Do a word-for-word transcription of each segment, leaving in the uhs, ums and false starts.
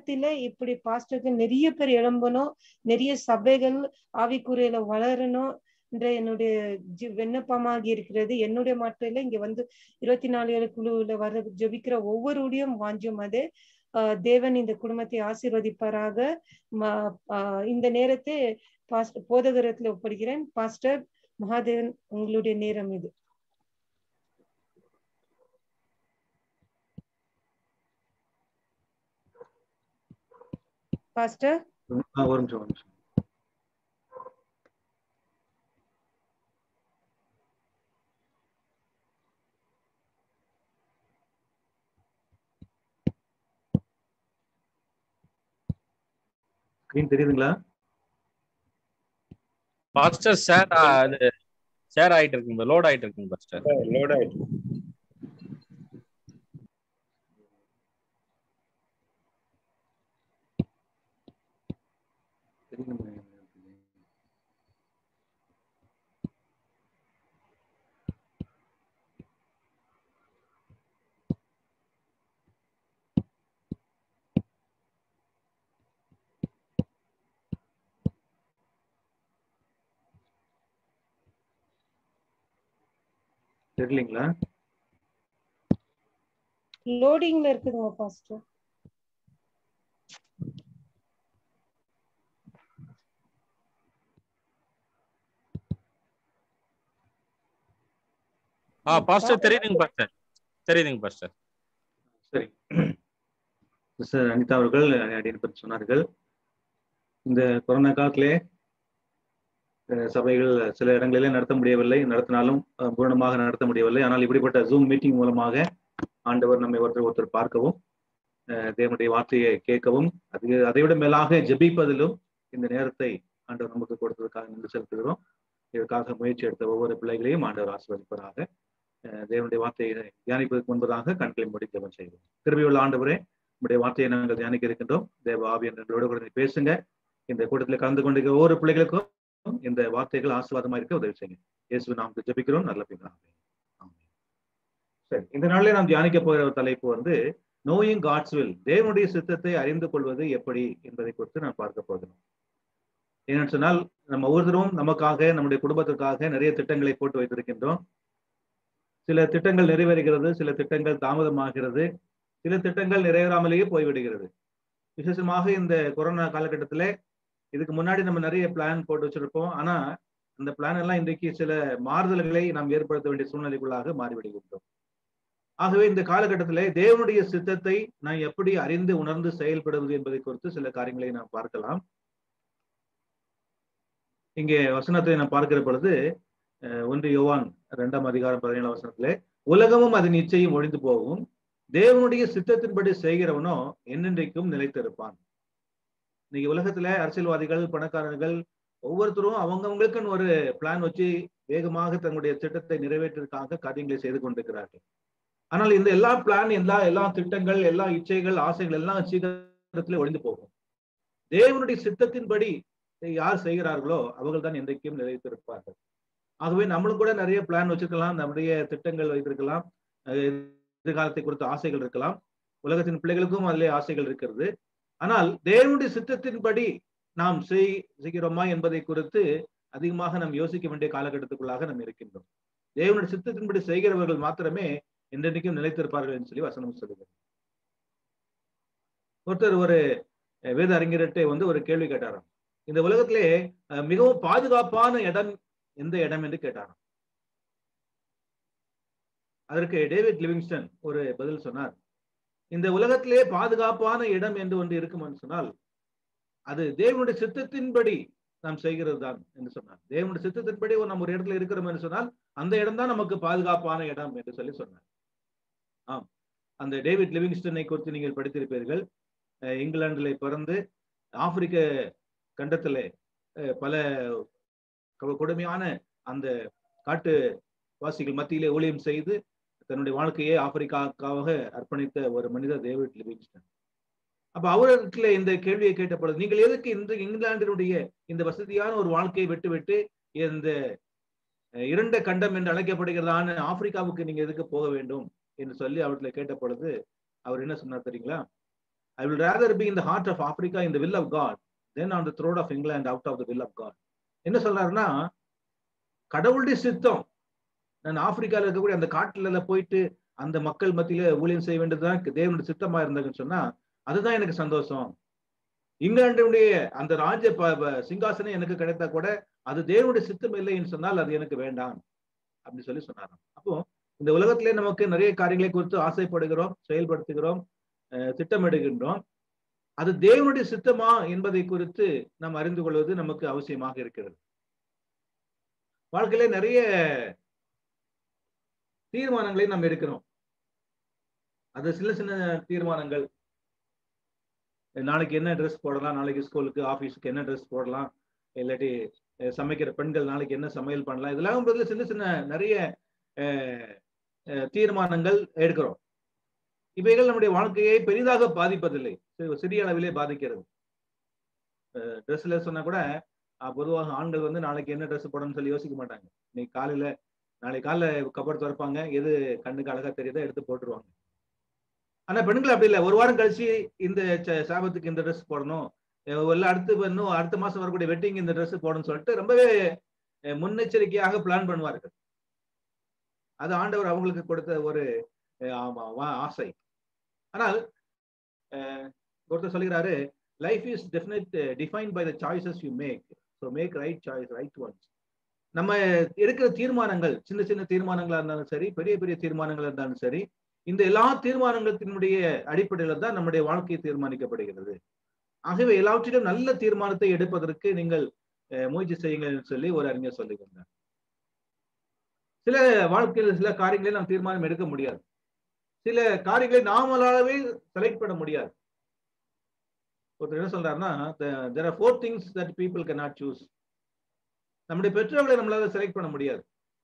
குடும்பத்தில இப்படி பாஸ்டருக்கு நிறைய பேர் எழும்பணும், நிறைய சபைகள் ஆவிக்குறையில வளரணும் என்ற என்னுடைய விண்ணப்பமாக இருக்கிறது. என்னுடைய மட்டும் இல்லை, இங்க வந்து இருபத்தி நாலு ஏழு குழுவுல வர ஜெபிக்கிற ஒவ்வொருடையும் வாஞ்சியம் அது. ஆஹ் தேவன் இந்த குடும்பத்தை ஆசீர்வதிப்பாராக. இந்த நேரத்தை பாஸ்டர் போதகரத்துல ஒப்படுகிறேன். பாஸ்டர் மகாதேவன், உங்களுடைய நேரம் இது. பாஸ்டர் ஒரு நிமிஷம் ஒரு நிமிஷம் ஸ்கிரீன் தெரியுதுங்களா பாஸ்டர்? ஷேர் அது ஷேர் ஆயிட்டு இருக்குங்க, லோட் ஆயிட்டு இருக்குங்க பாஸ்டர். லோட் ஆயிட்டு தெரியலீங்களா? லோடிங்ல இருக்குதுங்க பாஸ்டர். ஆ பாஸ்டர் தெரியுதுங்க பாஸ்டர், தெரியுதுங்க பாஸ்டர். சரி, சிஸ்டர் அனிதா அவர்கள் அடியனை பற்றி சொன்னார்கள். இந்த கொரோனா காலத்திலே சபைகள் சில இடங்களிலே நடத்த முடியவில்லை, நடத்தினாலும் பூரணமாக நடத்த முடியவில்லை. ஆனால் இப்படிப்பட்ட ஜூம் மீட்டிங் மூலமாக ஆண்டவர் நம்மை ஒருத்தர் ஒருத்தர் பார்க்கவும், தேவனுடைய வார்த்தையை கேட்கவும், அது அதை விட மேலாக ஜெபிப்பதிலும் இந்த நேரத்தை ஆண்டவர் நமக்கு கொடுத்ததுக்காக நன்றி செலுத்துகிறோம். இதற்காக முயற்சி எடுத்த ஒவ்வொரு பிள்ளைகளையும் ஆண்டவர் ஆசீர்வதிப்பதாக. தேவனுடைய வார்த்தையை தியானிப்பதற்கு முன்பதாக கண்களை மூடி ஜெபம் செய்வோம். கிருபையுள்ள ஆண்டவரே, நம்முடைய வார்த்தையை நாங்கள் தியானிக்க இருக்கின்றோம். தேவ ஆவியானவரே, எங்களோட கூட பேசுங்க. இந்த கூட்டத்தில் கலந்து கொண்டிருக்கிற ஒவ்வொரு பிள்ளைகளுக்கும் இந்த வார்த்தைகள் ஆசீர்வாதமா இருக்க உதவி செய்யுங்க. இயேசுவின் நாமத்தில் ஜெபிக்கிறோம் நல்ல பிதாவே. ஆமென். சரி, இந்த நாளிலே நாம் தியானிக்க போகிற ஒரு தலைப்பு வந்து நோயிங் காட்ஸ் வில், தேவனுடைய சித்தத்தை அறிந்து கொள்வது எப்படி என்பதை குறித்து நாம் பார்க்க போகிறோம். ஏன்னு சொன்னால், நம்ம ஒவ்வொருத்தரும் நமக்காக, நம்முடைய குடும்பத்திற்காக நிறைய திட்டங்களை போட்டு வைத்திருக்கின்றோம். சில திட்டங்கள் நிறைவேறுகிறது, சில திட்டங்கள் தாமதமாகிறது, சில திட்டங்கள் நிறைவேறாமலேயே போய்விடுகிறது. விசேஷமாக இந்த கொரோனா காலகட்டத்துல இதுக்கு முன்னாடி நம்ம நிறைய பிளான் போட்டு வச்சிருப்போம். ஆனா அந்த பிளான் எல்லாம் இன்றைக்கு சில மாறுதல்களை நாம் ஏற்படுத்த வேண்டிய சூழ்நிலைக்குள்ளாக மாறிவிடுகின்றோம். ஆகவே இந்த காலகட்டத்திலே தேவனுடைய சித்தத்தை நான் எப்படி அறிந்து உணர்ந்து செயல்படுவது என்பதை குறித்து சில காரியங்களை நாம் பார்க்கலாம். இங்கே வசனத்தை நாம் பார்க்கிற பொழுது ஒன்று யோவான் இரண்டாம் அதிகாரம் பதினேழாம் வசனத்திலே, உலகமும் அதன் நிச்சயம் ஒழிந்து போகும், தேவனுடைய சித்தத்தின்படி செய்கிறவனோ என்னென்றைக்கும் நிலைத்திருப்பான். இன்னைக்கு உலகத்துல அரசியல்வாதிகள், பணக்காரர்கள் ஒவ்வொருத்தரும் அவங்கவுங்களுக்குன்னு ஒரு பிளான் வச்சு வேகமாக தன்னுடைய திட்டத்தை நிறைவேற்றுவதற்காக காரியங்களை செய்து கொண்டிருக்கிறார்கள். ஆனால் இந்த எல்லா பிளான், எல்லா எல்லா திட்டங்கள், எல்லா இச்சைகள், ஆசைகள் எல்லாம் சீக்கிரத்துல ஒழிந்து போகும். தேவனுடைய சித்தத்தின்படி யார் செய்கிறார்களோ அவர்கள் தான் என்றைக்கும் நிலைத்திருப்பார்கள். ஆகவே நம்மளும் கூட நிறைய பிளான் வச்சிருக்கலாம், நம்முடைய திட்டங்கள் வைத்திருக்கலாம், எதிர்காலத்தை குறித்த ஆசைகள் இருக்கலாம். உலகத்தின் பிள்ளைகளுக்கும் அதிலே ஆசைகள் இருக்கிறது. ஆனால் தேவனுடைய சித்தத்தின்படி நாம் செய் செய்கிறோமா என்பதை குறித்து அதிகமாக நாம் யோசிக்க வேண்டிய காலகட்டத்துக்குள்ளாக நாம் இருக்கின்றோம். தேவனுடைய சித்தத்தின்படி செய்கிறவர்கள் மாத்திரமே என்றென்றைக்கும் நிலைத்திருப்பார்கள் என்று சொல்லி வசனம் சொல்லுகிறது. ஒருத்தர் ஒரு வேத அறிஞர்கிட்ட வந்து ஒரு கேள்வி கேட்டாராம். இந்த உலகத்திலே மிகவும் பாதுகாப்பான இடம் எந்த இடம் என்று கேட்டாராம். அதற்கு டேவிட் லிவிங்ஸ்டன் ஒரு பதில் சொன்னார். இந்த உலகத்திலே பாதுகாப்பான இடம் என்று ஒன்று இருக்கும் என்று சொன்னால் அது தேவனுடைய சித்தத்தின்படி நாம் செய்கிறது தான் என்று சொன்னார். தேவனுடைய சித்தத்தின்படி நம்ம ஒரு இடத்துல இருக்கிறோம் என்று சொன்னால் அந்த இடம் தான் நமக்கு பாதுகாப்பான இடம் என்று சொல்லி சொன்னார். ஆம், அந்த டேவிட் லிவிங்ஸ்டனை குறித்து நீங்கள் படித்திருப்பீர்கள். இங்கிலாந்திலே பிறந்து ஆப்பிரிக்க கண்டத்திலே பல கொடுமையான அந்த காட்டு வாசிகள் மத்தியிலே ஊழியம் செய்து தன்னுடைய வாழ்க்கையை ஆப்பிரிக்காவுக்காக அர்ப்பணித்த ஒரு மனிதர் டேவிட் லிவிங்ஸ்டன். அப்ப அவர்களுக்கு இந்த கேள்வியை கேட்டபொழுது, நீங்கள் எதுக்கு இந்த இங்கிலாந்தினுடைய இந்த வசதியான ஒரு வாழ்க்கையை விட்டு விட்டு இந்த இரண்ட கண்டம் என்று அழைக்கப்படுகிறதான ஆப்பிரிக்காவுக்கு நீங்க எதுக்கு போக வேண்டும் என்று சொல்லி அவர்களை கேட்ட பொழுது அவர் என்ன சொன்னார் தெரியுங்களா? I will rather be in the heart of Africa in the will of God than on the throne of England out of the will of God. என்ன சொல்றாருன்னா, கடவுளுடைய சித்தம் நான் ஆப்பிரிக்கால இருக்கக்கூடிய அந்த காட்டுல போயிட்டு அந்த மக்கள் மத்தியில ஊழியம் செய்ய வேண்டியதுதான் தேவனுடைய சித்தமா இருந்ததுன்னு சொன்னா அதுதான் எனக்கு சந்தோஷம். இங்கிலாந்துடைய அந்த ராஜ சிங்காசனம் எனக்கு கிடைத்தா கூட அது தேவனுடைய சித்தம் இல்லை என்று சொன்னால் அது எனக்கு வேண்டாம் அப்படி சொல்லி சொன்னாராம். அப்போ இந்த உலகத்திலே நமக்கு நிறைய காரியங்களை குறித்து ஆசைப்படுகிறோம், செயல்படுத்துகிறோம், திட்டமிடுகின்றோம். அது தேவனுடைய சித்தமா என்பதை குறித்து நாம் அறிந்து கொள்வது நமக்கு அவசியமாக இருக்கிறது. வாழ்க்கையில நிறைய தீர்மானங்களை நாம் எடுக்கிறோம். அது சில சின்ன தீர்மானங்கள். நாளைக்கு என்ன ட்ரெஸ் போடலாம், நாளைக்கு ஸ்கூலுக்கு ஆபீஸுக்கு என்ன ட்ரெஸ் போடலாம், இல்லாட்டி சமைக்கிற பெண்கள் நாளைக்கு என்ன சமையல் பண்ணலாம், இதெல்லாம் சின்ன சின்ன நிறைய தீர்மானங்கள் எடுக்கிறோம். இவைகள் நம்முடைய வாழ்க்கையை பெரிதாக பாதிப்பதில்லை, சிறிய அளவிலே பாதிக்கிறது. ட்ரெஸ்ல சொன்னா கூட பொதுவாக ஆண்கள் வந்து நாளைக்கு என்ன ட்ரெஸ் போடணும்னு சொல்லி யோசிக்க மாட்டாங்க. இன்னைக்கு காலையில நாளைக்கு காலைல கபோர்ட் திறப்பாங்க, எது கண்ணுக்கு அழகா தெரியுதோ எடுத்து போட்டுருவாங்க. ஆனா பெண்கள் அப்படி இல்லை. ஒரு வாரம் கழிச்சு இந்த சாபத்துக்கு இந்த ட்ரெஸ் போடணும், அடுத்து இன்னும் அடுத்த மாசம் வரக்கூடிய வெட்டிங் இந்த ட்ரெஸ் போடணும்னு சொல்லிட்டு ரொம்பவே முன்னெச்சரிக்கையாக பிளான் பண்ணுவார்கள். அது ஆண்டவர் அவங்களுக்கு கொடுத்த ஒரு ஆசை. ஆனால் ஒருத்தர் சொல்லுகிறாரு, life is definite defined by the choices you make, so make right choice, right ones. நம்ம எடுக்கிற தீர்மானங்கள் சின்ன சின்ன தீர்மானங்களா இருந்தாலும் சரி, பெரிய பெரிய தீர்மானங்களா இருந்தாலும் சரி, இந்த எல்லா தீர்மானங்களினுடைய அடிப்படையில தான் நம்முடைய வாழ்க்கை தீர்மானிக்கப்படுகிறது. ஆகவே எல்லாவற்றிலும் நல்ல தீர்மானத்தை எடுப்பதற்கு நீங்கள் முயற்சி செய்யுங்கள் சொல்லி ஒரு அறிஞர் சொல்லுகிறார். சில வாழ்க்கையில் சில காரியங்களை நாம் தீர்மானம் எடுக்க முடியாது, சில காரியங்களை நாமளாவே செலக்ட் பண்ண முடியாது. ஒருத்தர் என்ன சொல்றாருன்னா, there are four things that people cannot choose. நம்முடைய பெற்றோர்களை நம்மளால செலக்ட் பண்ண முடியாது,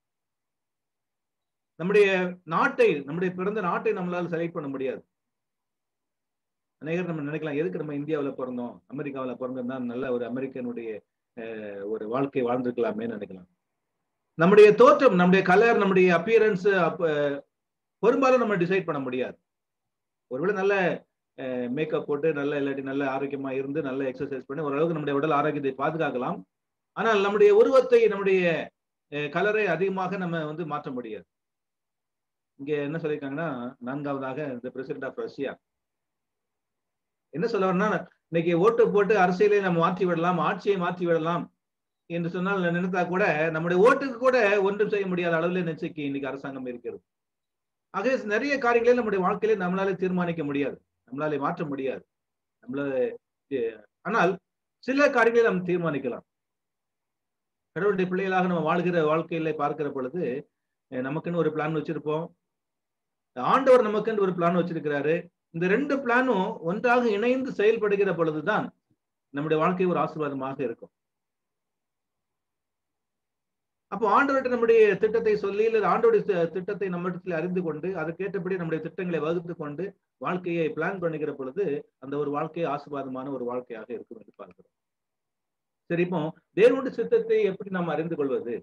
நம்முடைய நாட்டை நம்முடைய பிறந்த நாட்டை நம்மளால செலக்ட் பண்ண முடியாது. அநேகர் நம்ம நினைக்கலாம், எதுக்கு நம்ம இந்தியாவில் பிறந்தோம், அமெரிக்காவில் பிறந்தோம்னா நல்ல ஒரு அமெரிக்கனுடைய ஒரு வாழ்க்கை வாழ்ந்துருக்கலாமே நினைக்கலாம். நம்முடைய தோற்றம், நம்முடைய கலர், நம்முடைய அப்பியரன்ஸ் பெரும்பாலும் நம்ம டிசைட் பண்ண முடியாது. ஒருவேளை நல்ல மேக்கப் போட்டு நல்ல இல்லாட்டி நல்ல ஆரோக்கியமா இருந்து நல்ல எக்ஸசைஸ் பண்ணி ஓரளவுக்கு நம்முடைய உடல் ஆரோக்கியத்தை பாதுகாக்கலாம். ஆனால் நம்முடைய உருவத்தை, நம்முடைய கலரை அதிகமாக நம்ம வந்து மாற்ற முடியாது. இங்க என்ன சொல்லியிருக்காங்கன்னா, நான்காவதாக இந்த பிரசிடென்ட் ஆஃப் ரஷ்யா என்ன சொல்லுவாருன்னா, இன்னைக்கு ஓட்டு போட்டு அரசியலை நம்ம மாற்றி விடலாம், ஆட்சியை மாற்றி விடலாம் என்று சொன்னால் நினைத்தா கூட நம்முடைய ஓட்டுக்கு கூட ஒன்றும் செய்ய முடியாத அளவில் நிச்சயிக்க இன்னைக்கு அரசாங்கம் இருக்கிறது. ஆகவே நிறைய காரியங்களை நம்முடைய வாழ்க்கையில நம்மளால தீர்மானிக்க முடியாது, நம்மளால மாற்ற முடியாது. நம்மளால ஆனால் சில காரியங்களை நம்ம தீர்மானிக்கலாம். கடவுளுடைய பிள்ளைகளாக நம்ம வாழ்கிற வாழ்க்கையில பார்க்கிற பொழுது நமக்குன்னு ஒரு பிளான் வச்சிருப்போம், ஆண்டவர் நமக்குன்னு ஒரு பிளான் வச்சிருக்கிறாரு. இந்த ரெண்டு பிளானும் ஒன்றாக இணைந்து செயல்படுகிற பொழுதுதான் நம்முடைய வாழ்க்கை ஒரு ஆசீர்வாதமாக இருக்கும். அப்போ ஆண்டவர்கிட்ட நம்முடைய திட்டத்தை சொல்லி, இல்லை ஆண்டவருடைய திட்டத்தை நம்மிடத்தில் அறிந்து கொண்டு அதற்கேற்றபடி நம்முடைய திட்டங்களை வகுத்து கொண்டு வாழ்க்கையை பிளான் பண்ணுகிற பொழுது அந்த ஒரு வாழ்க்கை ஆசீர்வாதமான ஒரு வாழ்க்கையாக இருக்கும் என்று பார்க்கிறோம். சரி, இப்போ தேவனுடைய சித்தத்தை எப்படி நாம் அறிந்து கொள்வது?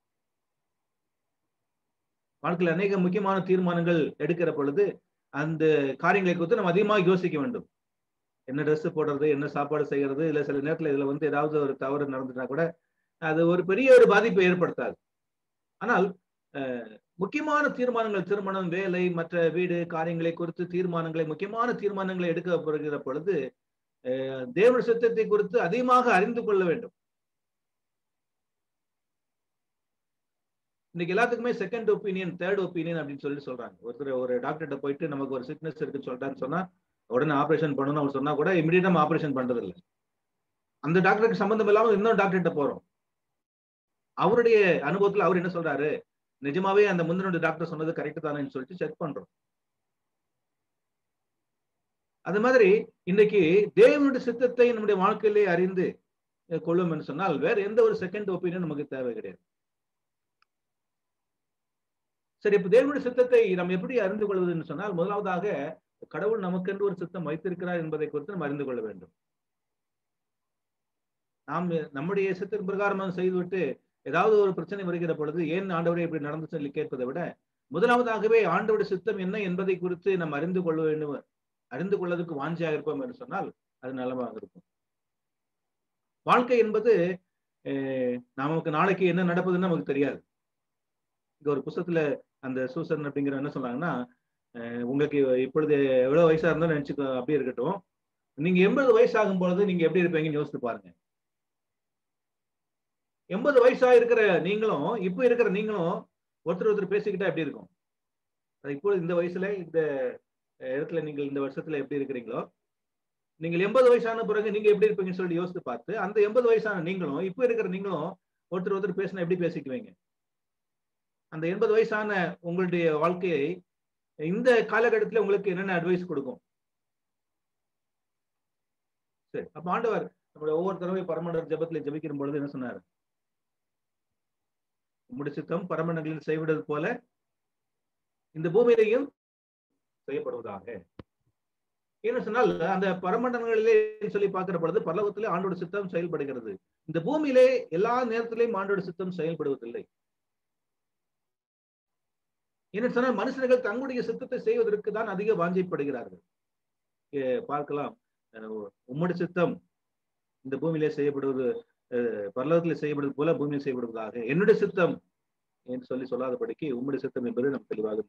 வாழ்க்கையில் அநேக முக்கியமான தீர்மானங்கள் எடுக்கிற பொழுது அந்த காரியங்களை குறித்து நம்ம அதிகமாக யோசிக்க வேண்டும். என்ன ட்ரெஸ் போடுறது, என்ன சாப்பாடு செய்யறது, இல்லை சில நேரத்தில் இதுல வந்து ஏதாவது ஒரு தவறு நடந்துட்டா கூட அது ஒரு பெரிய ஒரு பாதிப்பை ஏற்படுத்தாது. ஆனால் முக்கியமான தீர்மானங்கள், திருமணம், வேலை, மற்ற வீடு காரியங்களை குறித்து தீர்மானங்களை, முக்கியமான தீர்மானங்களை எடுக்கப்படுகிற பொழுது தேவனுடைய சித்தத்தை குறித்து அதிகமாக அறிந்து கொள்ள வேண்டும். இன்னைக்கு எல்லாத்துக்குமே செகண்ட் ஒப்பீனியன், தேர்ட் ஒப்பீனியன் அப்படின்னு சொல்லி சொல்றாங்க. ஒருத்தர் ஒரு டாக்டர்கிட்ட போயிட்டு நமக்கு ஒரு சிக்னஸ் இருக்குன்னு சொல்றான்னு சொன்னா உடனே ஆபரேஷன் பண்ணணும் அவங்க சொன்னா கூட இமீடியட்டா நம்ம ஆபரேஷன் பண்றது இல்லை. அந்த டாக்டருக்கு சம்பந்தம் இல்லாமல் இன்னொரு டாக்டர்கிட்ட போறோம். அவருடைய அனுபவத்துல அவர் என்ன சொல்றாரு, நிஜமாவே அந்த முந்தினுடைய டாக்டர் சொன்னது கரெக்ட் தானேன்னு சொல்லிட்டு செக் பண்றோம். அது மாதிரி இன்னைக்கு தேவனுடைய சித்தத்தை நம்முடைய வாழ்க்கையிலே அறிந்து கொள்ளும் என்று சொன்னால் வேற எந்த ஒரு செகண்ட் ஒப்பீனியன் நமக்கு தேவை கிடையாது. சரி, இப்ப தேவனுடைய சித்தத்தை நம்ம எப்படி அறிந்து கொள்வதுன்னு சொன்னால், முதலாவதாக கடவுள் நமக்கென்று ஒரு சித்தம் வைத்திருக்கிறார் என்பதை குறித்து நம்ம அறிந்து கொள்ள வேண்டும். நாம் நம்முடைய சித்தத்தின் பிரகாரம் செய்துவிட்டு ஏதாவது ஒரு பிரச்சனை வருகிற பொழுது ஏன் ஆண்டவரை இப்படி நடந்து சொல்லி கேட்பதை விட முதலாவதாகவே ஆண்டவருடைய சித்தம் என்ன என்பதை குறித்து நம்ம அறிந்து கொள்ள வேண்டும் அறிந்து கொள்வதற்கு வாஞ்சியாக இருப்போம் என்று சொன்னால் அது நலமாக இருக்கும். வாழ்க்கை என்பது நமக்கு நாளைக்கு என்ன நடப்பதுன்னு நமக்கு தெரியாது. இங்க ஒரு புத்தகத்துல அந்த சூசன் அப்படிங்கிற என்ன சொன்னாங்கன்னா, உங்களுக்கு இப்பொழுது எவ்வளவு வயசா இருந்தாலும் நினைச்சுக்க அப்படியே இருக்கட்டும், நீங்க எண்பது வயசு ஆகும் பொழுது நீங்க எப்படி இருப்பீங்கன்னு யோசித்து பாருங்க. எண்பது வயசா இருக்கிற நீங்களும் இப்ப இருக்கிற நீங்களும் ஒருத்தர் ஒருத்தர் பேசிக்கிட்டா எப்படி இருக்கும்? இப்பொழுது இந்த வயசுல இந்த இடத்துல நீங்கள் இந்த வருஷத்துல எப்படி இருக்கிறீங்களோ, நீங்கள் எண்பது வயசான பிறகு நீங்க எப்படி இருப்பீங்கன்னு சொல்லி யோசித்து பார்த்து அந்த எண்பது வயசான நீங்களும் இப்ப இருக்கிற நீங்களும் ஒருத்தர் ஒருத்தர் பேசினா எப்படி பேசிக்குவீங்க? அந்த எண்பது வயசான உங்களுடைய வாழ்க்கையை இந்த காலகட்டத்தில் உங்களுக்கு என்னென்ன அட்வைஸ் கொடுக்கும்? சரி, அப்ப ஆண்டவர் நம்மளோட ஒவ்வொரு தடவை பரமண்டல ஜெபத்துல ஜெபிக்கிற பொழுது என்ன சொன்னாரு? உம்முடைய சித்தம் பரமண்டலில் செய்விடுவது போல இந்த பூமியிலையும் செய்யப்படுவதாக. என்ன சொன்னால் அந்த பரமண்டலங்களிலே சொல்லி பார்க்கிற பொழுது பரலோகத்திலே ஆண்டோட சித்தம் செயல்படுகிறது. இந்த பூமியிலே எல்லா நேரத்திலையும் ஆண்டோட சித்தம் செயல்படுவதில்லை. என்ன சொன்னால் மனுஷர்கள் தங்களுடைய சித்தத்தை செய்வதற்கு தான் அதிக வாஞ்சைப்படுகிறார்கள். பார்க்கலாம், உம்முடைய சித்தம் இந்த பூமியிலே செய்யப்படுவது பரலோகத்திலே செய்யப்படுவது போல பூமியில் செய்யப்படுவதாக, என்னுடைய சித்தம் என்று சொல்லி சொல்லாதபடிக்கு உம்முடைய சித்தம் என்பது நம்ம தெளிவாக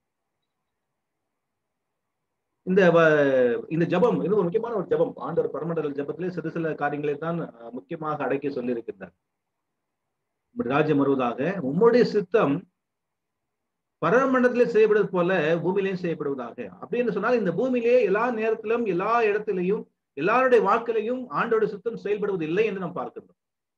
இந்த இந்த ஜபம் இது ஒரு முக்கியமான ஒரு ஜபம். ஆண்டவர் பரமண்டல ஜபத்திலே சிறு சில காரியங்களை தான் முக்கியமாக அடக்கி சொல்லி இருக்கின்றார். உம்முடைய ராஜ்யம் வருவதாக, உம்முடைய சித்தம் பரமண்டலத்திலே செய்யப்படுவது போல பூமியிலையும் செய்யப்படுவதாக. அப்படின்னு சொன்னால் இந்த பூமியிலே எல்லா நேரத்திலும் எல்லா இடத்திலையும் எல்லாருடைய வாழ்க்கையிலையும் ஆண்டோட சித்தம் செயல்படுவது இல்லை என்று நாம் பார்க்கின்றோம்.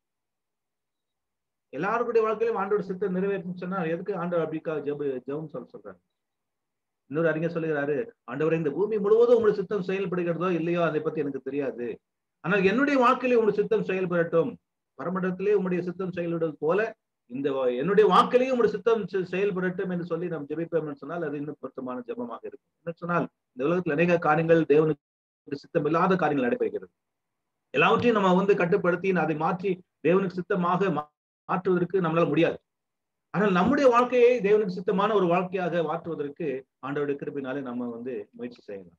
எல்லாருடைய வாழ்க்கையிலும் ஆண்டோட சித்தம் நிறைவேற்றும் சொன்னா எதுக்கு ஆண்டவர் அப்படிக்கா ஜப ஜபம் சொல்ல சொல்றாரு? இன்னொரு அறிஞர் சொல்லுகிறாரு, ஆண்டவரை இந்த பூமி முழுவதும் உங்களுடைய சித்தம் செயல்படுகிறதோ இல்லையோ அதை பத்தி எனக்கு தெரியாது, ஆனால் என்னுடைய வாழ்க்கையிலே உங்களுடைய சித்தம் செயல்படட்டும். பரமண்டலத்திலே உங்களுடைய சித்தம் செயல்படுவது போல இந்த என்னுடைய வாழ்க்கையிலேயும் உங்களுடைய சித்தம் செயல்படட்டும் என்று சொல்லி நாம் ஜெபிப்போம் என்று சொன்னால் அது இன்னும் பொருத்தமான ஜெபமாக இருக்கும். என்ன சொன்னால் இந்த உலகத்தில் அநேக காரியங்கள் தேவனுக்கு சித்தம் இல்லாத காரியங்கள் நடைபெறுகிறது. எல்லாவற்றையும் நம்ம வந்து கட்டுப்படுத்தி அதை மாற்றி தேவனுக்கு சித்தமாக மாற்றுவதற்கு நம்மளால முடியாது. ஆனால் நம்முடைய வாழ்க்கையை தேவனுக்கு சித்தமான ஒரு வாழ்க்கையாக மாற்றுவதற்கு ஆண்டவருடைய கிருபையினாலே நம்ம வந்து முயற்சி செய்யலாம்.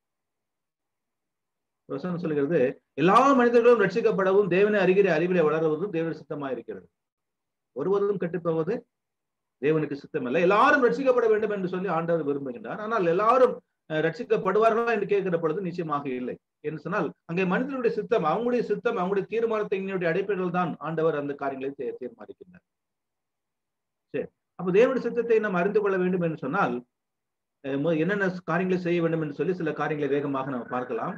வசனம் சொல்லுகிறது, எல்லா மனிதர்களும் ரட்சிக்கப்படவும் தேவனை அறிகிற அறிவிலே வளருவதும் தேவனுடைய சித்தமாக இருக்கிறது. ஒருவரும் கெட்டுப்போவது தேவனுக்கு சித்தம் அல்ல, எல்லாரும் ரட்சிக்கப்பட வேண்டும் என்று சொல்லி ஆண்டவர் விரும்புகின்றார். ஆனால் எல்லாரும் ரட்சிக்கப்படுவார்களா என்று கேட்கிற பொழுது நிச்சயமாக இல்லை. என்று சொன்னால் அங்கே மனிதனுடைய சித்தம், அவங்களுடைய சித்தம், அவங்களுடைய தீர்மானத்தினுடைய அடிப்படையில் தான் ஆண்டவர் அந்த காரியங்களை தீர்மானிக்கின்றார். சரி, அப்ப தேவனுடைய சித்தத்தை நாம் அறிந்து கொள்ள வேண்டும் என்று சொன்னால் என்னென்ன காரியங்களை செய்ய வேண்டும் என்று சொல்லி சில காரியங்களை வேகமாக நம்ம பார்க்கலாம்.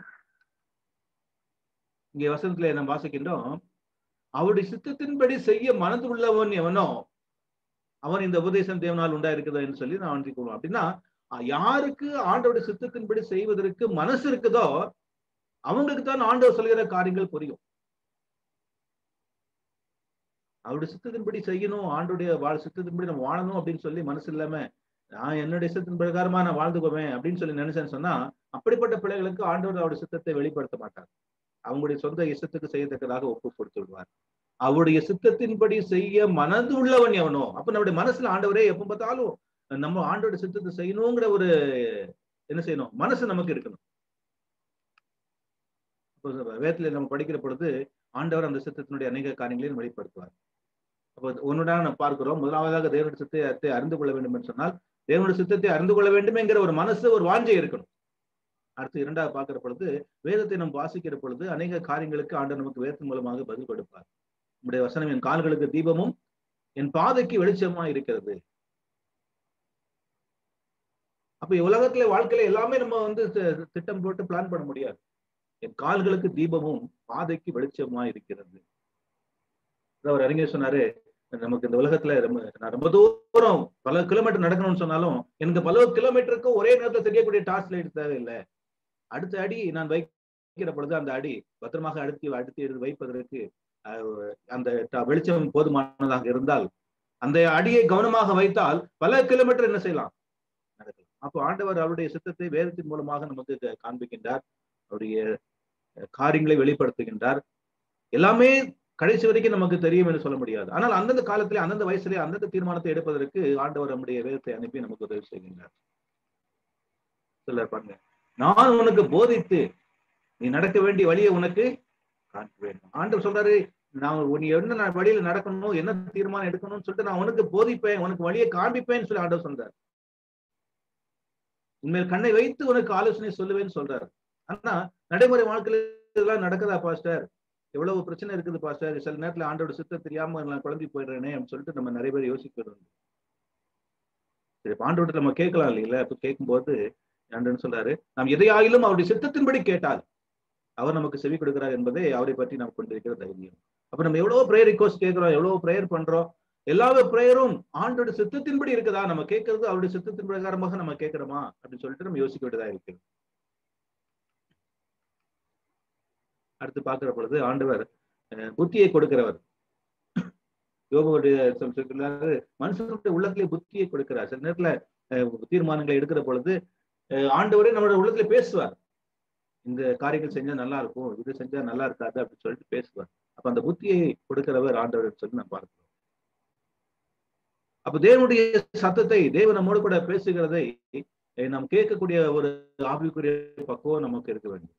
இங்கே வசனத்திலே நாம் வாசிக்கின்றோம், அவருடைய சித்தத்தின்படி செய்ய மனது உள்ளவன் எவனோ அவன் இந்த உபதேசம் தேவனால் உண்டா இருக்குதோ என்று சொல்லி நான் அன்றி கொள்வோம். அப்படின்னா யாருக்கு ஆண்டவருடைய சித்தத்தின்படி செய்வதற்கு மனசு இருக்குதோ அவங்களுக்கு தான் ஆண்டவர் சொல்கிற காரியங்கள் புரியும். அவருடைய சித்தத்தின்படி செய்யணும், ஆண்டுடைய வாழ் சித்தத்தின்படி நம்ம வாழணும் அப்படின்னு சொல்லி மனசு இல்லாம நான் என்னுடைய சித்தத்தின் பிரகாரமா நான் வாழ்ந்துக்குவேன் அப்படின்னு சொல்லி நினைச்சேன்னு சொன்னா அப்படிப்பட்ட பிள்ளைகளுக்கு ஆண்டவர் அவருடைய சித்தத்தை வெளிப்படுத்த மாட்டார். அவங்களுடைய சொந்த இஷ்டத்துக்கு செய்யத்தக்கதாக ஒப்பு கொடுத்து விடுவார். அவருடைய சித்தத்தின்படி செய்ய மனது உள்ளவன் எவனோ, அப்ப நம்முடைய மனசுல ஆண்டவரே எப்ப பார்த்தாலும் நம்ம ஆண்டோட சித்தத்தை செய்யணுங்கிற ஒரு என்ன செய்யணும் மனசு நமக்கு இருக்கணும். வேதத்துல நம்ம படிக்கிற பொழுது ஆண்டவர் அந்த சித்தத்தினுடைய அநேக காரியங்களையும் வெளிப்படுத்துவார். அப்போ ஒன்னுடாக நம்ம பார்க்கிறோம், முதலாவதாக தேவனுடைய சித்தத்தை அறிந்து கொள்ள வேண்டும் என்று சொன்னால் தேவனுடைய சித்தத்தை அறிந்து கொள்ள வேண்டும் என்கிற ஒரு மனசு ஒரு வாஞ்சை இருக்கணும். அடுத்து இரண்டாவது பார்க்கிற பொழுது வேதத்தை நம்ம வாசிக்கிற பொழுது அநேக காரியங்களுக்கு ஆண்டவர் நமக்கு வேதத்தின் மூலமாக பதில் கொடுப்பார். நம்முடைய வசனம் என் கால்களுக்கு தீபமும் என் பாதைக்கு வெளிச்சமா இருக்கிறது. அப்ப உலகத்துல வாழ்க்கையில எல்லாமே நம்ம வந்து திட்டம் போட்டு பிளான் பண்ண முடியாது. என் கால்களுக்கு தீபமும் பாதைக்கு வெளிச்சமா இருக்கிறது. அவர் அறிஞர் சொன்னாரு, நமக்கு இந்த உலகத்துல ரொம்ப நான் ரொம்ப தூரம் பல கிலோமீட்டர் நடக்கணும்னு சொன்னாலும் எனக்கு பல கிலோமீட்டருக்கு ஒரே நேரத்தில் தெரியக்கூடிய டார்ச் லைட் தேவையில்லை. அடுத்த அடி நான் வைக்கிற பொழுது அந்த அடி பத்திரமாக அடுத்து அடுத்து வைப்பதற்கு அந்த வெளிச்சம் போதுமானதாக இருந்தால் அந்த அடியை கவனமாக வைத்தால் பல கிலோமீட்டர் என்ன செய்யலாம் நடக்கலாம். அப்போ ஆண்டவர் அவருடைய சித்தத்தை வேதத்தின் மூலமாக நமக்கு காண்பிக்கின்றார், அவருடைய காரியங்களை வெளிப்படுத்துகின்றார். எல்லாமே கடைசி வரைக்கும் நமக்கு தெரியும் என்று சொல்ல முடியாது. ஆனால் அந்தந்த காலத்திலே அந்தந்த வயசுலேயே அந்தந்த தீர்மானத்தை எடுப்பதற்கு ஆண்டவர் நம்முடைய வேதத்தை அனுப்பி நமக்கு உதவி செய்கின்றார். சிலர் பாருங்க, நான் உனக்கு போதித்து நீ நடக்க வேண்டிய வழியை உனக்கு காட்டுவேன். ஆண்டவர் சொல்றாரு, நான் நீ என்ன வழியில நடக்கணும், என்ன தீர்மானம் எடுக்கணும்னு சொல்லிட்டு நான் உனக்கு போதிப்பேன், உனக்கு வழியை காண்பிப்பேன்னு சொல்லி ஆண்டவர் சொல்றாரு. உண்மையில் கண்ணை வைத்து உனக்கு ஆலோசனை சொல்லுவேன்னு சொல்றாரு. ஆனா நடைமுறை வாழ்க்கையில இதெல்லாம் நடக்குதா பாஸ்டர்? எவ்வளவு பிரச்சனை இருக்குது பாஸ்டர், சில நேரத்துல ஆண்டோட சித்தம் தெரியாம நான் குழம்பி போயிடுறேனே அப்படின்னு சொல்லிட்டு நம்ம நிறைய பேர் யோசிக்கிறது. சரி, ஆண்டோட நம்ம கேட்கலாம் இல்லைங்களா? இப்ப கேட்கும்போது ஆண்டவன் சொல்றாரு, நாம் எதையாயிலும் அவருடைய சித்தத்தின்படி கேட்டால் அவர் நமக்கு செவி கொடுக்கிறார் என்பதை அவரை பற்றி நாம் கொண்டிருக்கிற தைரியம். அப்ப நம்ம எவ்வளவு பிரேயர் ரிக்வெஸ்ட் கேட்கிறோம், எவ்வளவு பிரேயர் பண்றோம், எல்லா பிரேயரும் ஆண்டோட சித்தத்தின்படி இருக்குதா? நம்ம கேட்கறது அவருடைய சித்தத்தின் பிரகாரமாக நம்ம கேட்கிறோமா அப்படின்னு சொல்லிட்டு நம்ம யோசிக்க வேண்டியதா இருக்கு. அடுத்து பார்க்கிற பொழுது ஆண்டவர் புத்தியை கொடுக்கிறவர். யோபுடைய மனுஷனுடைய உள்ளத்திலே புத்தியை கொடுக்கிறார். சில நேரத்துல தீர்மானங்களை எடுக்கிற பொழுது ஆண்டவரே நம்மளுடைய உள்ளத்துல பேசுவார், இந்த காரியங்கள் செஞ்சா நல்லா இருக்கும், இது செஞ்சா நல்லா இருக்காது அப்படின்னு சொல்லிட்டு பேசுவார். அப்ப அந்த புத்தியை கொடுக்கிறவர் ஆண்டவர் சொல்லி நம்ம பார்க்கிறோம். அப்ப தேவனுடைய சத்தத்தை, தேவன் நம்மோடு கூட பேசுகிறதை நாம் கேட்கக்கூடிய ஒரு ஆவிக்குரிய பக்குவம் நமக்கு இருக்க வேண்டும்.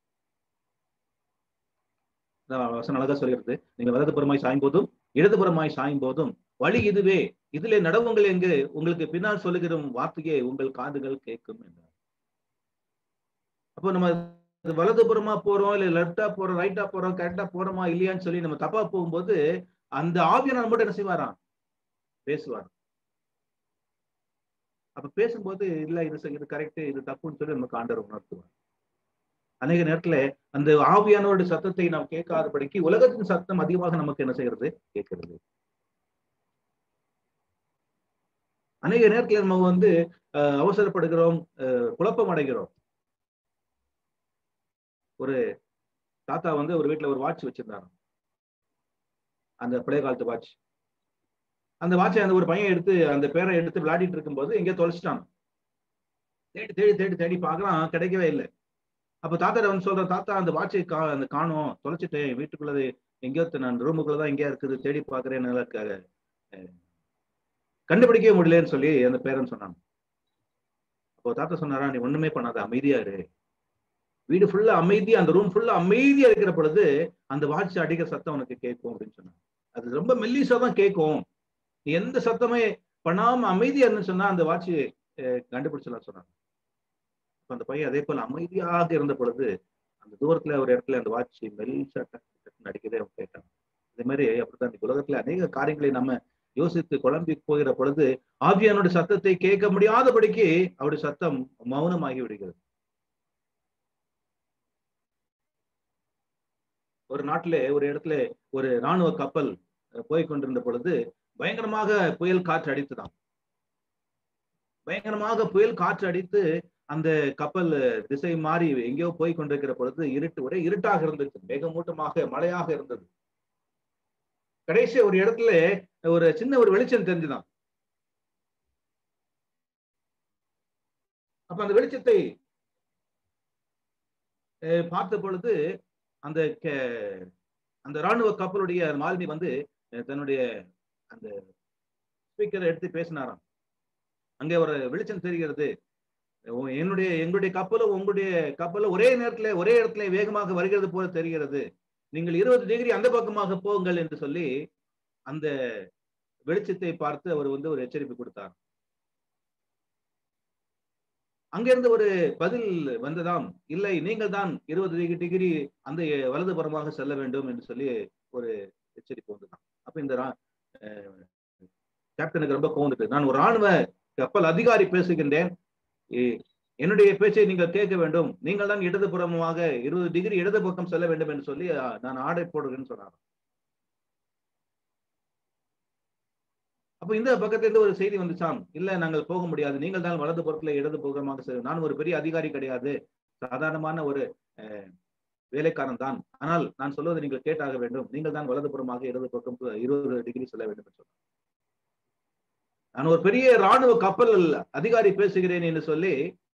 வசனம் அழகா சொல்கிறது, நீங்க வலதுபுறமாய் சாயும் போதும் இடதுபுறமாய் சாயும் போதும் வழி இதுவே, இதிலே நடவுங்கள் எங்கு உங்களுக்கு பின்னால் சொல்லுகிற வார்த்தையை உங்கள் காதுகள் கேட்கும் என்றார். அப்போ நம்ம வலதுபுறமா போறோம், இல்ல லெப்டா போறோம், ரைட்டா போறோம், கரெக்டா போறோமா இல்லையான்னு சொல்லி நம்ம தப்பா போகும்போது அந்த ஆவியான நம்மகிட்ட என்ன செய்வாராம்? பேசுவார். அப்ப பேசும்போது இல்ல இது இது கரெக்ட், இது தப்புன்னு சொல்லி நமக்கு ஆண்டவர் உணர்த்துவார். அநேக நேரத்துல அந்த ஆவியானோட சத்தத்தை நாம் கேட்காதபடிக்கு உலகத்தின் சத்தம் அதிகமாக நமக்கு என்ன செய்யறது? கேட்கிறது. அநேக நேரத்துல நம்ம வந்து அஹ் அவசரப்படுகிறோம், அஹ் குழப்பம் அடைகிறோம். ஒரு தாத்தா வந்து ஒரு வீட்டுல ஒரு வாட்ச் வச்சிருந்தாரு, அந்த பழைய காலத்து வாட்ச். அந்த வாட்சை அந்த ஒரு பையன் எடுத்து அந்த பேரை எடுத்து விளையாடிட்டு இருக்கும்போது எங்கேயோ தொலைச்சிட்டான். தேடி தேடி தேடி தேடி பார்க்கலாம், கிடைக்கவே இல்லை. அப்ப தாத்தா வந்து சொல்ற, தாத்தா அந்த வாட்சை கா அந்த காணோம், தொலைச்சிட்டேன், வீட்டுக்குள்ளது எங்கேயோ நான் ரூமுக்குள்ளதான் எங்கேயா இருக்குது, தேடி பார்க்கறேன், கண்டுபிடிக்கவே முடியலன்னு சொல்லி அந்த பேரன் சொன்னாங்க. அப்போ தாத்தா சொன்னாரா, நீ ஒண்ணுமே பண்ணாத, அமைதியா இரு. வீடு ஃபுல்லா அமைதியா, அந்த ரூம் ஃபுல்லா அமைதியா இருக்கிற பொழுது அந்த வாட்ச் அடிக்கிற சத்தம் உனக்கு கேட்கும் அப்படின்னு சொன்னாங்க. அது ரொம்ப மெல்லிசா தான் கேட்கும், நீ எந்த சத்தமே பண்ணாம அமைதியா இருந்துன்னு சொன்னா அந்த வாட்ச் கண்டுபிடிச்சலாம் சொன்னாங்க. அந்த பையன் அதே போல அமைதியாக இருந்த பொழுது அந்த தூரத்துல ஒரு இடத்துல அந்த வாட்ச் மெல்லிசா அடிக்கதே அவன் கேட்டான். அதே மாதிரி அப்படித்தான் இந்த உலகத்துல அநேக காரியங்களை நம்ம யோசித்து குழம்பி போகிற பொழுது ஆவியானுடைய சத்தத்தை கேட்க முடியாதபடிக்கு அவருடைய சத்தம் மௌனமாகி விடுகிறது. ஒரு நாட்டிலே ஒரு இடத்துல ஒரு இராணுவ கப்பல் போய் கொண்டிருந்த பொழுது பயங்கரமாக புயல் காற்று அடித்துதான். பயங்கரமாக புயல் காற்று அடித்து அந்த கப்பல் திசை மாறி எங்கேயோ போய் கொண்டிருக்கிற பொழுது இருட்டு, ஒரே இருட்டாக இருந்துச்சு, மேகமூட்டமாக மழையாக இருந்தது. கடைசி ஒரு இடத்துல ஒரு சின்ன ஒரு வெளிச்சம் தெரிஞ்சுதான். அப்ப அந்த வெளிச்சத்தை பார்த்த பொழுது அந்த அந்த இராணுவ கப்பலுடைய மாலுமி வந்து தன்னுடைய அந்த ஸ்பீக்கரை எடுத்து பேசினாராம். அங்கே ஒரு வெளிச்சம் தெரிகிறது, என்னுடைய எங்களுடைய கப்பலும் உங்களுடைய கப்பலும் ஒரே நேரத்துல ஒரே இடத்துல வேகமாக வருகிறது போல தெரிகிறது, நீங்கள் இருபது டிகிரி அந்த பக்கமாக போங்கள் என்று சொல்லி அந்த வெளிச்சத்தை பார்த்து அவர் வந்து ஒரு எச்சரிப்பு கொடுத்தார். அங்கிருந்து ஒரு பதில் வந்ததாம், இல்லை நீங்கள் தான் இருபது டிகிரி அந்த வலதுபுறமாக செல்ல வேண்டும் என்று சொல்லி ஒரு எச்சரிப்பு வந்ததாம். அப்ப இந்த கேப்டனுக்கு ரொம்ப கோவம் வந்துட்டு, நான் ஒரு ராணுவ கப்பல் அதிகாரி பேசுகின்றேன், என்னுடைய பேச்சை நீங்கள் கேட்க வேண்டும், நீங்கள் தான் இடதுபுறமாக இருபது டிகிரி இடது பக்கம் செல்ல வேண்டும் என்று சொல்லி நான் ஆர்டை போடுகிறேன்னு சொன்னார். அப்ப இந்த பக்கத்திலிருந்து ஒரு செய்தி வந்துச்சாம், இல்ல நாங்கள் போக முடியாது, நீங்கள் தான் வலது புறத்துல இடது பக்கமாக செல்லும், நான் ஒரு பெரிய அதிகாரி கிடையாது, சாதாரணமான ஒரு வேலைக்காரன் தான், ஆனால் நான் சொல்வதை நீங்கள் கேட்டாக வேண்டும், நீங்கள் தான் வலதுபுறமாக இடது பக்கம் இருபது டிகிரி செல்ல வேண்டும் என்று சொன்னார். நான் ஒரு பெரிய இராணுவ கப்பல் அதிகாரி பேசுகிறேன் என்று சொல்லி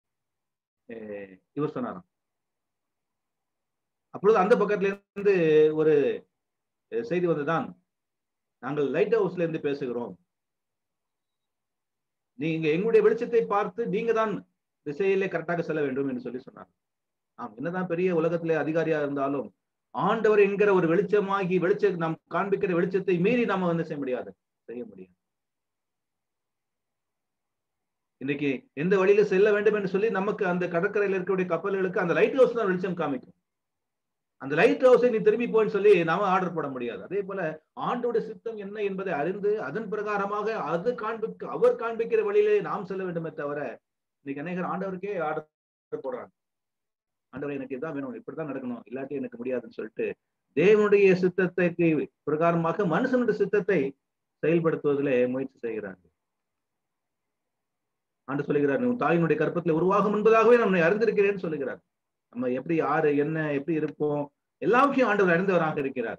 இவர் சொன்னாராம். அப்பொழுது அந்த பக்கத்துல இருந்து ஒரு செய்தி வந்துதான், நாங்கள் லைட் ஹவுஸ்ல இருந்து பேசுகிறோம், நீங்க எங்களுடைய வெளிச்சத்தை பார்த்து நீங்க தான் திசையிலே கரெக்டாக செல்ல வேண்டும் என்று சொல்லி சொன்னார். ஆம், என்னதான் பெரிய உலகத்திலே அதிகாரியா இருந்தாலும் ஆண்டவர் என்கிற ஒரு வெளிச்சமாகி வெளிச்ச நாம் காண்பிக்கிற வெளிச்சத்தை மீறி நாம வந்து செய்ய முடியாது செய்ய முடியாது. இன்னைக்கு எந்த வழியில செல்ல வேண்டும் என்று சொல்லி நமக்கு அந்த கடற்கரையில் இருக்கக்கூடிய கப்பல்களுக்கு அந்த லைட் ஹவுஸ் தான் வெளிச்சம் காமிக்கும். அந்த லைட் ஹவுஸை நீ திரும்பி போன்னு சொல்லி நாம ஆர்டர் போட முடியாது. அதே போல ஆண்டோட சித்தம் என்ன என்பதை அறிந்து அதன் பிரகாரமாக அது காண்பிக்க அவர் காண்பிக்கிற வழியிலே நாம் செல்ல வேண்டுமே தவிர, இன்னைக்கு அநேகர் ஆண்டவருக்கே ஆர்டர் போடுறாங்க. ஆண்டவர் எனக்கு இதான் வேணும், இப்படிதான் நடக்கணும், இல்லாட்டி எனக்கு முடியாதுன்னு சொல்லிட்டு தேவனுடைய சித்தத்தை பிரகாரமாக மனுஷனுடைய சித்தத்தை செயல்படுத்துவதிலே முயற்சி செய்கிறாங்க. ஆண்டு சொல்லுகிறார், உன் தாயினுடைய கற்பத்தில் உருவாகும் என்பதாகவே நம்மை அறிந்திருக்கிறேன்னு சொல்லுகிறார். நம்ம எப்படி யாரு என்ன எப்படி இருப்போம் எல்லா விஷயம் ஆண்டவர் அறிந்தவராக இருக்கிறார்.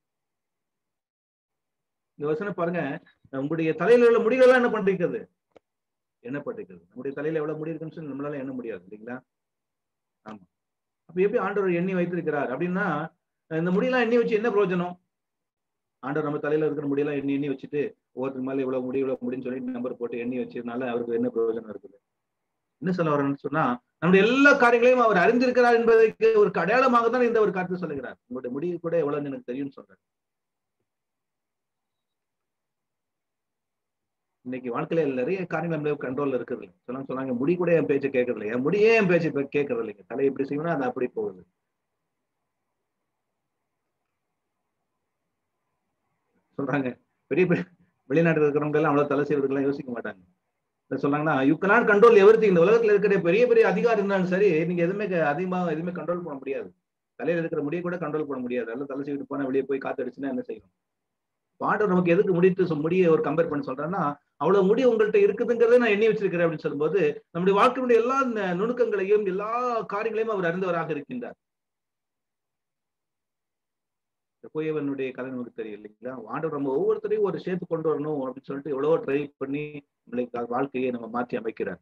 இந்த வசனம் பாருங்க, உங்களுடைய தலையில உள்ள முடிகளெல்லாம் என்ன பண்ணிருக்கிறது என்ன பண்ணிருக்கிறது நம்முடைய தலையில எவ்வளவு முடி இருக்குன்னு சொல்லி நம்மளால எண்ண முடியாது இல்லைங்களா? ஆமா. அப்ப எப்படி ஆண்டவர் எண்ணி வைத்திருக்கிறார் அப்படின்னா, இந்த முடியெல்லாம் எண்ணி வச்சு என்ன பிரயோஜனம்? ஆண்டவர் நம்ம தலையில இருக்கிற முடியெல்லாம் எண்ணி எண்ணி வச்சுட்டு ஒவ்வொருத்தருக்கு மேல இவ்வளவு முடி இவ்வளவு முடின்னு சொல்லி நம்பர் போட்டு எண்ணி வச்சதுனால அவருக்கு என்ன பிரயோஜனம் இருக்குது? என்ன சொல்ல வரேன்னு சொன்னா, நம்முடைய எல்லா காரியங்களையும் அவர் அறிந்திருக்கிறார் என்பதற்கு ஒரு அடையாளமாக தான் இந்த ஒரு காரியத்தை சொல்லுகிறார். உங்களுடைய முடிவு கூட எவ்வளவு எனக்கு தெரியும்னு சொல்றாரு. இன்னைக்கு வாழ்க்கையில நிறைய காரியங்கள் கண்ட்ரோல்ல இருக்குது. சொன்னாங்க சொன்னாங்க முடி கூட என் பேச்சை கேட்கறது இல்லை, என் முடியே என் பேச்சை கேட்கறது இல்லைங்க. தலை எப்படி செய்யணும் அது அப்படி போகுது. சொல்றாங்க பெரிய பெரிய வெளிநாட்டுல இருக்கிறவங்க எல்லாம் அவ்வளவு தலை செய்வதற்கு எல்லாம் யோசிக்க மாட்டாங்க. சொன்னாங்கன்னா, யூ கனாட் கண்ட்ரோல் எவ்ரிதிங். இந்த உலகத்துல இருக்கிற பெரிய பெரிய அதிகாரி இருந்தாலும் சரி, நீங்க எதுவுமே அதிகமா எதுவுமே கண்ட்ரோல் பண்ண முடியாது. தலையில இருக்கிற முடியை கூட கண்ட்ரோல் பண்ண முடியாது. எல்லாம் தலை செய்விட்டு போனா வெளியே போய் காத்து அடிச்சுன்னா என்ன செய்யணும்? ஆண்டவர் நமக்கு எதுக்கு முடித்து முடியை ஒரு கம்பேர் பண்ணி சொல்றேன்னா, அவ்வளவு முடி உங்கள்கிட்ட இருக்குதுங்கிறத நான் எண்ணி வச்சிருக்கிறேன் அப்படின்னு சொல்லும்போது, நம்முடைய வாழ்க்கையுடைய எல்லா நுணுக்கங்களையும் எல்லா காரியங்களையும் அவர் அறிந்தவராக இருக்கின்றார். போயவனுடைய கதை நமக்கு தெரியும் இல்லைங்களா? ஆண்டவர் நம்ம ஒவ்வொருத்தரையும் ஒரு ஷேப் கொண்டு வரணும் அப்படின்னு சொல்லிட்டு எவ்வளவோ ட்ரை பண்ணி வாழ்க்கையை நம்ம மாற்றி அமைக்கிறார்.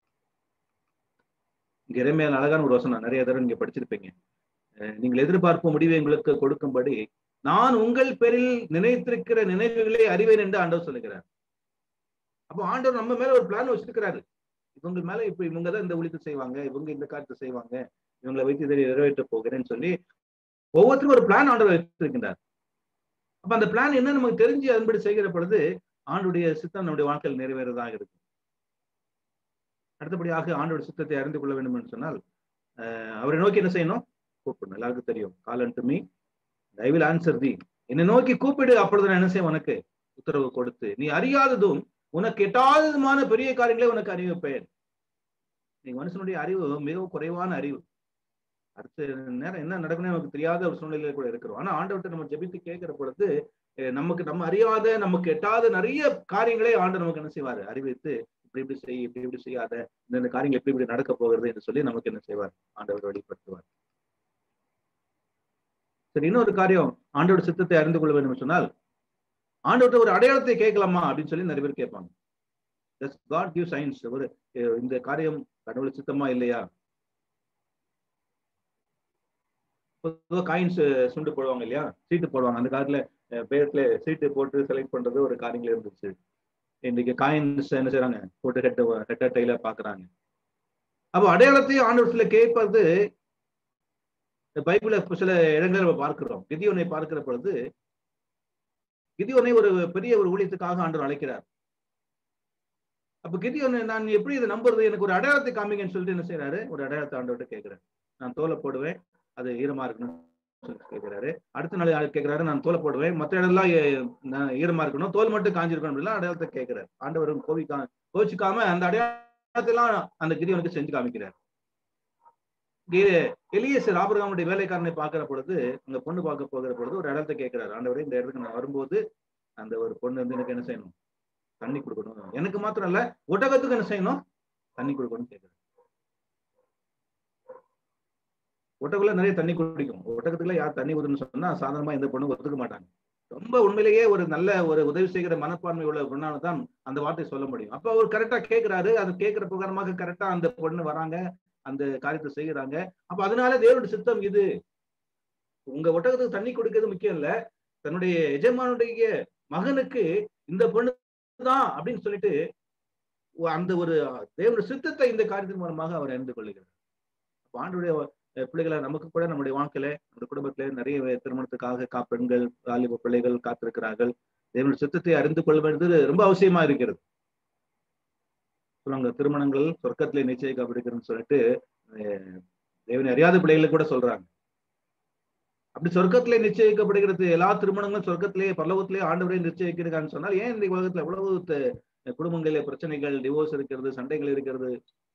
இங்க இறைமையான அழகான ஒரு வசனம், நிறைய தடவை நீங்க படிச்சிருப்பீங்க. நீங்கள் எதிர்பார்ப்பு முடிவை உங்களுக்கு கொடுக்கும்படி நான் உங்கள் பேரில் நினைத்திருக்கிற நினைவுகளை அறிவேன் என்று ஆண்டவர் சொல்லுகிறார். அப்போ ஆண்டவர் நம்ம மேல ஒரு பிளான் வச்சிருக்கிறாரு. இவங்க மேல இப்ப இவங்கதான் இந்த ஊழியத்தை செய்வாங்க, இவங்க இந்த காரியத்தை செய்வாங்க, இவங்களை வைத்து இதை நிறைவேற்ற போகிறேன்னு சொல்லி ஒவ்வொருத்தரும் ஒரு பிளான் ஆண்டவர் வைத்திருக்கின்றார். அப்ப அந்த பிளான் என்ன நமக்கு தெரிஞ்சு அதன்படி செய்கிற பொழுது ஆண்டுடைய சித்தம் நம்முடைய வாழ்க்கையில் நிறைவேறதாக இருக்கும். அடுத்தபடியாக ஆண்டோட சித்தத்தை அறிந்து கொள்ள வேண்டும் என்று சொன்னால் அஹ் அவரை நோக்கி என்ன செய்யணும்? கூப்பிடணும். எல்லாருக்கும் தெரியும், call unto me I will answer thee. என்னை நோக்கி கூப்பிடு, அப்பொழுது நான் என்ன செய்வேன்? உனக்கு உத்தரவு கொடுத்து நீ அறியாததும் உனக்கு எட்டாததுமான பெரிய காரியங்களே உனக்கு அறிவிப்பேன். நீ மனுஷனுடைய அறிவு மிகவும் குறைவான அறிவு. அடுத்த நேரம் என்ன நடக்குன்னு நமக்கு தெரியாத ஒரு சூழ்நிலையில கூட இருக்கிறோம். ஆனா ஆண்டவர்கிட்ட நம்ம ஜெபித்து கேட்கிற பொழுது நமக்கு நம்ம அறியாத நமக்கு எட்டாத நிறைய காரியங்களே ஆண்டவர் நமக்கு என்ன செய்வாரு? அறிவித்து இப்படி இப்படி செய், இப்படி இப்படி செய்யாத, இந்த காரியங்கள் எப்படி இப்படி நடக்க போகிறது என்று சொல்லி நமக்கு என்ன செய்வார்? ஆண்டவர் வெளிப்படுத்துவார். சரி, இன்னொரு காரியம், ஆண்டோட சித்தத்தை அறிந்து கொள்ள வேண்டும் சொன்னால் ஆண்டவர்கிட்ட ஒரு அடையாளத்தை கேட்கலாமா அப்படின்னு சொல்லி நிறைய பேர் கேட்பாங்க. God give signs. ஒரு இந்த காரியம் கடவுள் சித்தமா இல்லையா? பொதுவாக காயின்ஸ் சுண்டு போடுவாங்க இல்லையா, சீட்டு போடுவாங்க. அந்த காலத்துல பேர்ல சீட்டு போட்டு செலக்ட் பண்றது ஒரு காரியங்கள் இருந்துச்சு. இன்னைக்கு காயின்ஸ் என்ன செய்யறாங்க? போட்டு ஹெட் ஹெட் டைல பாக்குறாங்க. அப்போ அடையாளத்தையும் ஆண்டவர்ல கேட்பது பைபிள்ல சில இடங்கள் நம்ம பார்க்கிறோம். கிதியோனை பார்க்கிற பொழுது கிதியோனை ஒரு பெரிய ஒரு ஊழியத்துக்காக ஆண்டவர் அழைக்கிறார். அப்ப கிதியோனை நான் எப்படி இதை நம்புறது? எனக்கு ஒரு அடையாளத்தை காமிங்கன்னு சொல்லிட்டு என்ன செய்யறாரு? ஒரு அடையாளத்தை ஆண்டவர்கிட்ட கேட்கிறேன். நான் தோலை போடுவேன், அது ஈரமா இருக்கணும் கேட்கிறாரு. அடுத்த நாள் கேட்கிறாரு, நான் தோலை போடுவேன், மற்ற இடம்லாம் ஈரமா இருக்கணும், தோல் மட்டும் காஞ்சிருக்கணும் அடையாளத்தை கேட்கிறார். ஆண்டவரும் கோவிக்கா கோவிச்சுக்காம அந்த அடையாளத்தெல்லாம் அந்த கிதியோனுக்கு செஞ்சு காமிக்கிறார். எலியேசர் ஆபிரகாமுடைய வேலைக்காரனை பார்க்கிற பொழுது, அந்த பொண்ணு பார்க்க போகிற பொழுது ஒரு இடத்தை கேட்கிறாரு. ஆண்டவரே, இந்த இடத்துக்கு நான் வரும்போது அந்த ஒரு பொண்ணு வந்து எனக்கு என்ன செய்யணும்? தண்ணி கொடுக்கணும். எனக்கு மாத்திரம் இல்ல, ஒட்டகத்துக்கு என்ன செய்யணும்? தண்ணி கொடுக்கணும்னு கேட்கிறாரு. ஒட்டகுல நிறைய தண்ணி குடிக்கும். ஒட்டகத்துக்குள்ள யார் தண்ணி ஊதுன்னு சொன்னா சாதாரணமா எந்த பொண்ணு ஒத்துக்க மாட்டாங்க. ரொம்ப உண்மையிலேயே ஒரு நல்ல ஒரு உதவி செய்கிற மனப்பான்மை உள்ள பொண்ணால தான் அந்த வார்த்தை சொல்ல முடியும். அப்ப அவர் கரெக்டா கேட்கிறாரு. அது கேட்கிற பிரகாரமாக கரெக்டா அந்த பொண்ணு வராங்க, அந்த காரியத்தை செய்யறாங்க. அப்ப அதனால தேவனுடைய சித்தம் இது. உங்க ஒட்டகத்துக்கு தண்ணி கொடுக்கிறது முக்கியம் இல்ல, தன்னுடைய எஜமானுடைய மகனுக்கு இந்த பொண்ணு தான் அப்படின்னு சொல்லிட்டு அந்த ஒரு தேவனுடைய சித்தத்தை இந்த காரியத்தின் மூலமாக அவர் அறிந்து கொள்ளுகிறார். ஆண்டுடைய பிள்ளைகளை நமக்கு கூட நம்முடைய வாழ்க்கையில நம்முடைய குடும்பத்திலே நிறைய திருமணத்துக்காக கா பெண்கள் வாலிப பிள்ளைகள் காத்திருக்கிறார்கள். தேவனுடைய சித்தத்தை அறிந்து கொள்ள வேண்டியது ரொம்ப அவசியமா இருக்கிறது. சொல்லுவாங்க, திருமணங்கள் சொர்க்கத்திலே நிச்சயிக்கப்படுகிறதுன்னு சொல்லிட்டு தேவனை அறியாத பிள்ளைகளை கூட சொல்றாங்க. அப்படி சொர்க்கத்திலே நிச்சயிக்கப்படுகிறது, எல்லா திருமணங்களும் சொர்க்கத்திலேயே பரலோகத்திலேயே ஆண்டவரே நிச்சயிக்கிறான்னு சொன்னால் ஏன் இந்த உலகத்துல எவ்வளவு குடும்பங்களிலே பிரச்சனைகள், டிவோர்ஸ் இருக்கிறது, சண்டைகள் இருக்கிறது?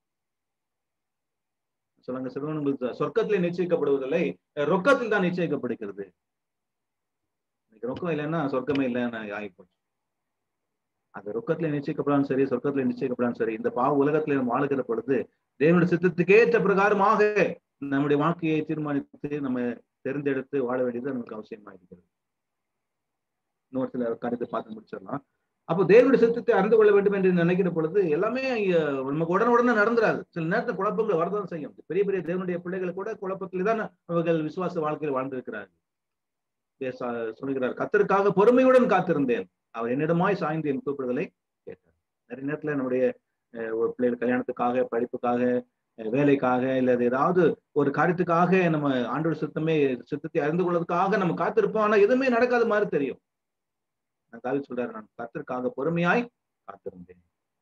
சொல்லுங்க, திருமணங்கள் சொர்க்கத்திலே நிச்சயிக்கப்படுவதில்லை, ரொக்கத்தில் தான் நிச்சயிக்கப்படுகிறது. ரொக்கம் இல்லைன்னா சொர்க்கமே இல்லைன்னு ஆகிப்போச்சு. அந்த ரொக்கத்திலே நிச்சயிக்கப்படாலும் சரி, சொர்க்கத்திலே நிச்சயிக்கப்படாலும் சரி, இந்த பாவ உலகத்திலே நம்ம வாழுகிற பொழுது தேவனுடைய சித்தத்துக்கு ஏற்ற பிரகாரமாக நம்முடைய வாழ்க்கையை தீர்மானித்து நம்ம தெரிந்தெடுத்து வாழ வேண்டியது நமக்கு அவசியமா இருக்கிறது. இன்னொரு சில காரியத்தை பார்த்து முடிச்சிடலாம். அப்போ தேவனுடைய சித்தத்தை அறிந்து கொள்ள வேண்டும் என்று நினைக்கிற பொழுது எல்லாமே நமக்கு உடனே உடனே நடந்துராது. சில நேரத்தில் குழப்பங்கள் வரதான் செய்யும். பெரிய பெரிய தேவனுடைய பிள்ளைகள் கூட குழப்பத்தில் தான் அவர்கள் விசுவாச வாழ்க்கையில் வாழ்ந்திருக்கிறார்கள். சொல்லுகிறார், கர்த்தருக்காக பொறுமையுடன் காத்திருந்தேன், அவர் என்னிடமாய் சாய்ந்து என் கூப்பிடுதலை கேட்டார். நிறைய நேரத்துல நம்முடைய ஒரு பிள்ளைகள் கல்யாணத்துக்காக, படிப்புக்காக, வேலைக்காக, இல்ல ஏதாவது ஒரு காரியத்துக்காக நம்ம ஆண்டவர் சித்தமே சித்தத்தை அறிந்து கொள்வதற்காக நம்ம காத்திருப்போம். ஆனா எதுவுமே நடக்காத மாதிரி தெரியும். தாவீது சொல்றாரு, நான் கர்த்தருக்காக பொறுமையாய் காத்திருந்தேன்.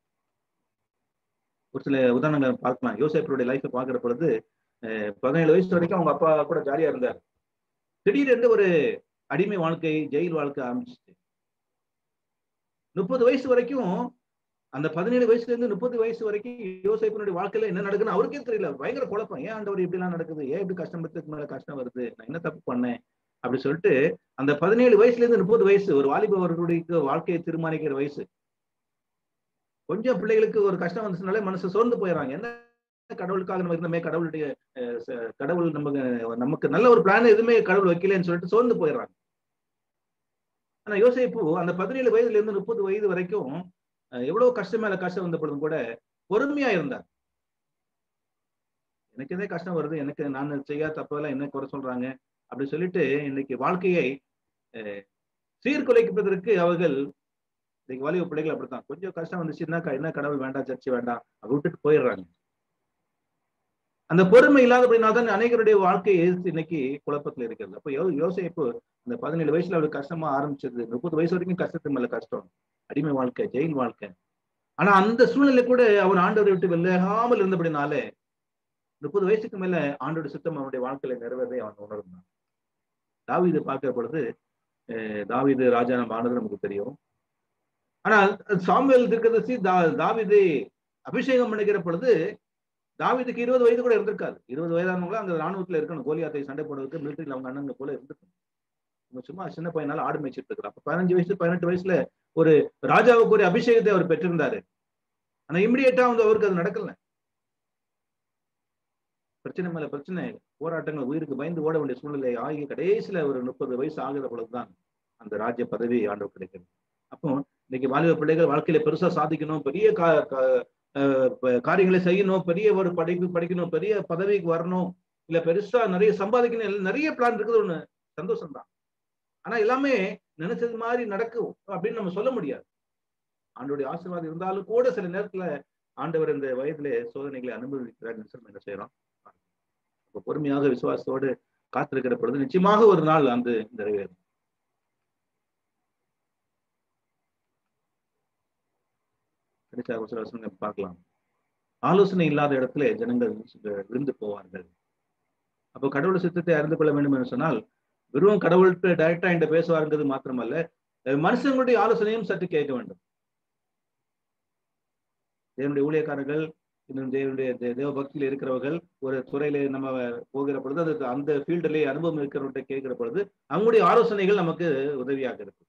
ஒரு சில உதாரணங்களை பார்க்கலாம். யோசேப்புடைய லைஃபை பார்க்கிற பொழுது பதினேழு வயசு வரைக்கும் அவங்க அப்பா கூட ஜாலியா இருந்தார். திடீரென்று ஒரு அடிமை வாழ்க்கை, ஜெயில் வாழ்க்கை ஆரம்பிச்சிச்சு. முப்பது வயசு வரைக்கும், அந்த பதினேழு வயசுல இருந்து முப்பது வயசு வரைக்கும் யோசேப்பினுடைய வாழ்க்கையில என்ன நடக்குன்னு அவருக்கே தெரியல. பயங்கர குழப்பம். ஏன் ஆண்டவர் இப்படி எல்லாம் நடக்குது, ஏன் இப்படி கஷ்டப்பட்டதுக்கு மேல கஷ்டம் வருது, நான் என்ன தப்பு பண்ணேன் அப்படி சொல்லிட்டு அந்த பதினேழு வயசுல இருந்து முப்பது வயசு ஒரு வாலிபவர்களுடைய வாழ்க்கையை தீர்மானிக்கிற வயசு. கொஞ்சம் பிள்ளைகளுக்கு ஒரு கஷ்டம் வந்துச்சுனாலே மனசு சோர்ந்து போயிடறாங்க. என்ன கடவுளுக்காக நம்ம இருந்தமே, கடவுளுடைய கடவுள் நமக்கு நமக்கு நல்ல ஒரு பிளான் எதுவுமே கடவுள் வைக்கலன்னு சொல்லிட்டு சோர்ந்து போயிடுறாங்க. ஆனா யோசேப்பு அந்த பதினேழு வயதுல இருந்து முப்பது வயது வரைக்கும் எவ்வளவு கஷ்டம் மேல கஷ்டம் வந்த பொழுதும் கூட பொறுமையா இருந்தார். எனக்கு எதே கஷ்டம் வருது, எனக்கு நான் செய்யாத தப்பெல்லாம் என்ன குறை சொல்றாங்க அப்படி சொல்லிட்டு இன்னைக்கு வாழ்க்கையை சீர்குலைப்பதற்கு அவர்கள் இன்னைக்கு வாலிப பிள்ளைகள் அப்படித்தான். கொஞ்சம் கஷ்டம் வந்துச்சுன்னா என்ன கடவுள் வேண்டாம், சர்ச்சை வேண்டாம் அப்படி விட்டுட்டு போயிடுறாங்க. அந்த பொறுமை இல்லாதபடினால்தான் அநேகருடைய வாழ்க்கையை எதிர்த்து இன்னைக்கு குழப்பத்துல இருக்கிறது. அப்போ யோ யோசேப்பு அந்த பதினேழு வயசுல அவருக்கு கஷ்டமா ஆரம்பிச்சது, முப்பது வயசு வரைக்கும் கஷ்டத்து மேல கஷ்டம், அடிமை வாழ்க்கை, ஜெயில் வாழ்க்கை. ஆனா அந்த சூழ்நிலை கூட அவன் ஆண்டவரை விட்டு விலகாமல் இருந்தபடினாலே முப்பது வயசுக்கு மேல ஆண்டோட சித்தம் அவனுடைய வாழ்க்கையில நிறைவேறதை அவன் உணர்ந்தான். தாவீது பார்க்கிற பொழுது தாவீது ராஜா நம்ம ஆனது நமக்கு தெரியும். ஆனால் சாமுவேல் தீர்க்கதரிசி தா தாவீது அபிஷேகம் பண்ணிக்கிற பொழுது தாவீதுக்கு இருபது வயது கூட இருந்திருக்காது. இருபது வயதானவங்களும் அந்த ராணுவத்துல இருக்கணும், கோலியாத்தை சண்டை போடுறதுக்கு மிலிட்டரியில் அவங்க அண்ணங்க போல இருந்திருக்கணும். சும்மா சின்ன பையனால ஆடு மேய்ச்சிட்டு இருக்கிறார். அப்ப பதினஞ்சு வயசு பதினெட்டு வயசுல ஒரு ராஜாவுக்கு ஒரு அபிஷேகத்தை அவர் பெற்றிருந்தாரு. ஆனா இமிடியேட்டா வந்து அவருக்கு அது நடக்கல. பிரச்சனை மேல பிரச்சனை, போராட்டங்கள், உயிருக்கு பயந்து ஓட வேண்டிய சூழ்நிலை ஆகி கடைசியில ஒரு முப்பது வயசு ஆகிற பொழுதுதான் அந்த ராஜ்ய பதவி ஆண்டவர் கிடைக்கிறது. அப்போ இன்னைக்கு வாலிப பிள்ளைகள் வாழ்க்கையில பெருசா சாதிக்கணும், பெரிய கா காரியங்களை செய்யணும், பெரிய ஒரு படிப்பு படிக்கணும், பெரிய பதவிக்கு வரணும், இல்ல பெருசா நிறைய சம்பாதிக்கணும், நிறைய பிளான் இருக்குது. ஒண்ணு சந்தோஷம் தான். ஆனா எல்லாமே நினைச்சது மாதிரி நடக்கும் அப்படின்னு நம்ம சொல்ல முடியாது. ஆண்டவருடைய ஆசீர்வாதம் இருந்தாலும் கூட சில நேரத்துல ஆண்டவர் இந்த வயதுல சோதனைகளை அனுபவிக்கிறார். என்ன செய்யறோம்? பொறுமையாக விசுவாசத்தோடு காத்திருக்கிற பொழுது நிச்சயமாக ஒரு நாள் அந்த நிறைவேறும். பார்க்கலாம். ஆலோசனை இல்லாத இடத்துல ஜனங்கள் விழுந்து போவார்கள். அப்போ கடவுள் சித்தத்தை அறிந்து கொள்ள வேண்டும் என்று சொன்னால் வெறும் கடவுள்கிட்ட டைரக்டா என்கிட்ட பேசுவாருங்கிறது மாத்திரமல்ல, மனுஷங்களுடைய ஆலோசனையும் சற்று கேட்க வேண்டும். தேவனுடைய ஊழியக்காரர்கள், இன்னும் தேவனுடைய தேவ பக்தியில் இருக்கிறவர்கள் ஒரு துறையில நம்ம போகிற பொழுது அது அந்த ஃபீல்டுலேயே அனுபவம் இருக்கிறவர்கிட்ட கேட்கிற பொழுது அவங்களுடைய ஆலோசனைகள் நமக்கு உதவியாக இருக்கும்.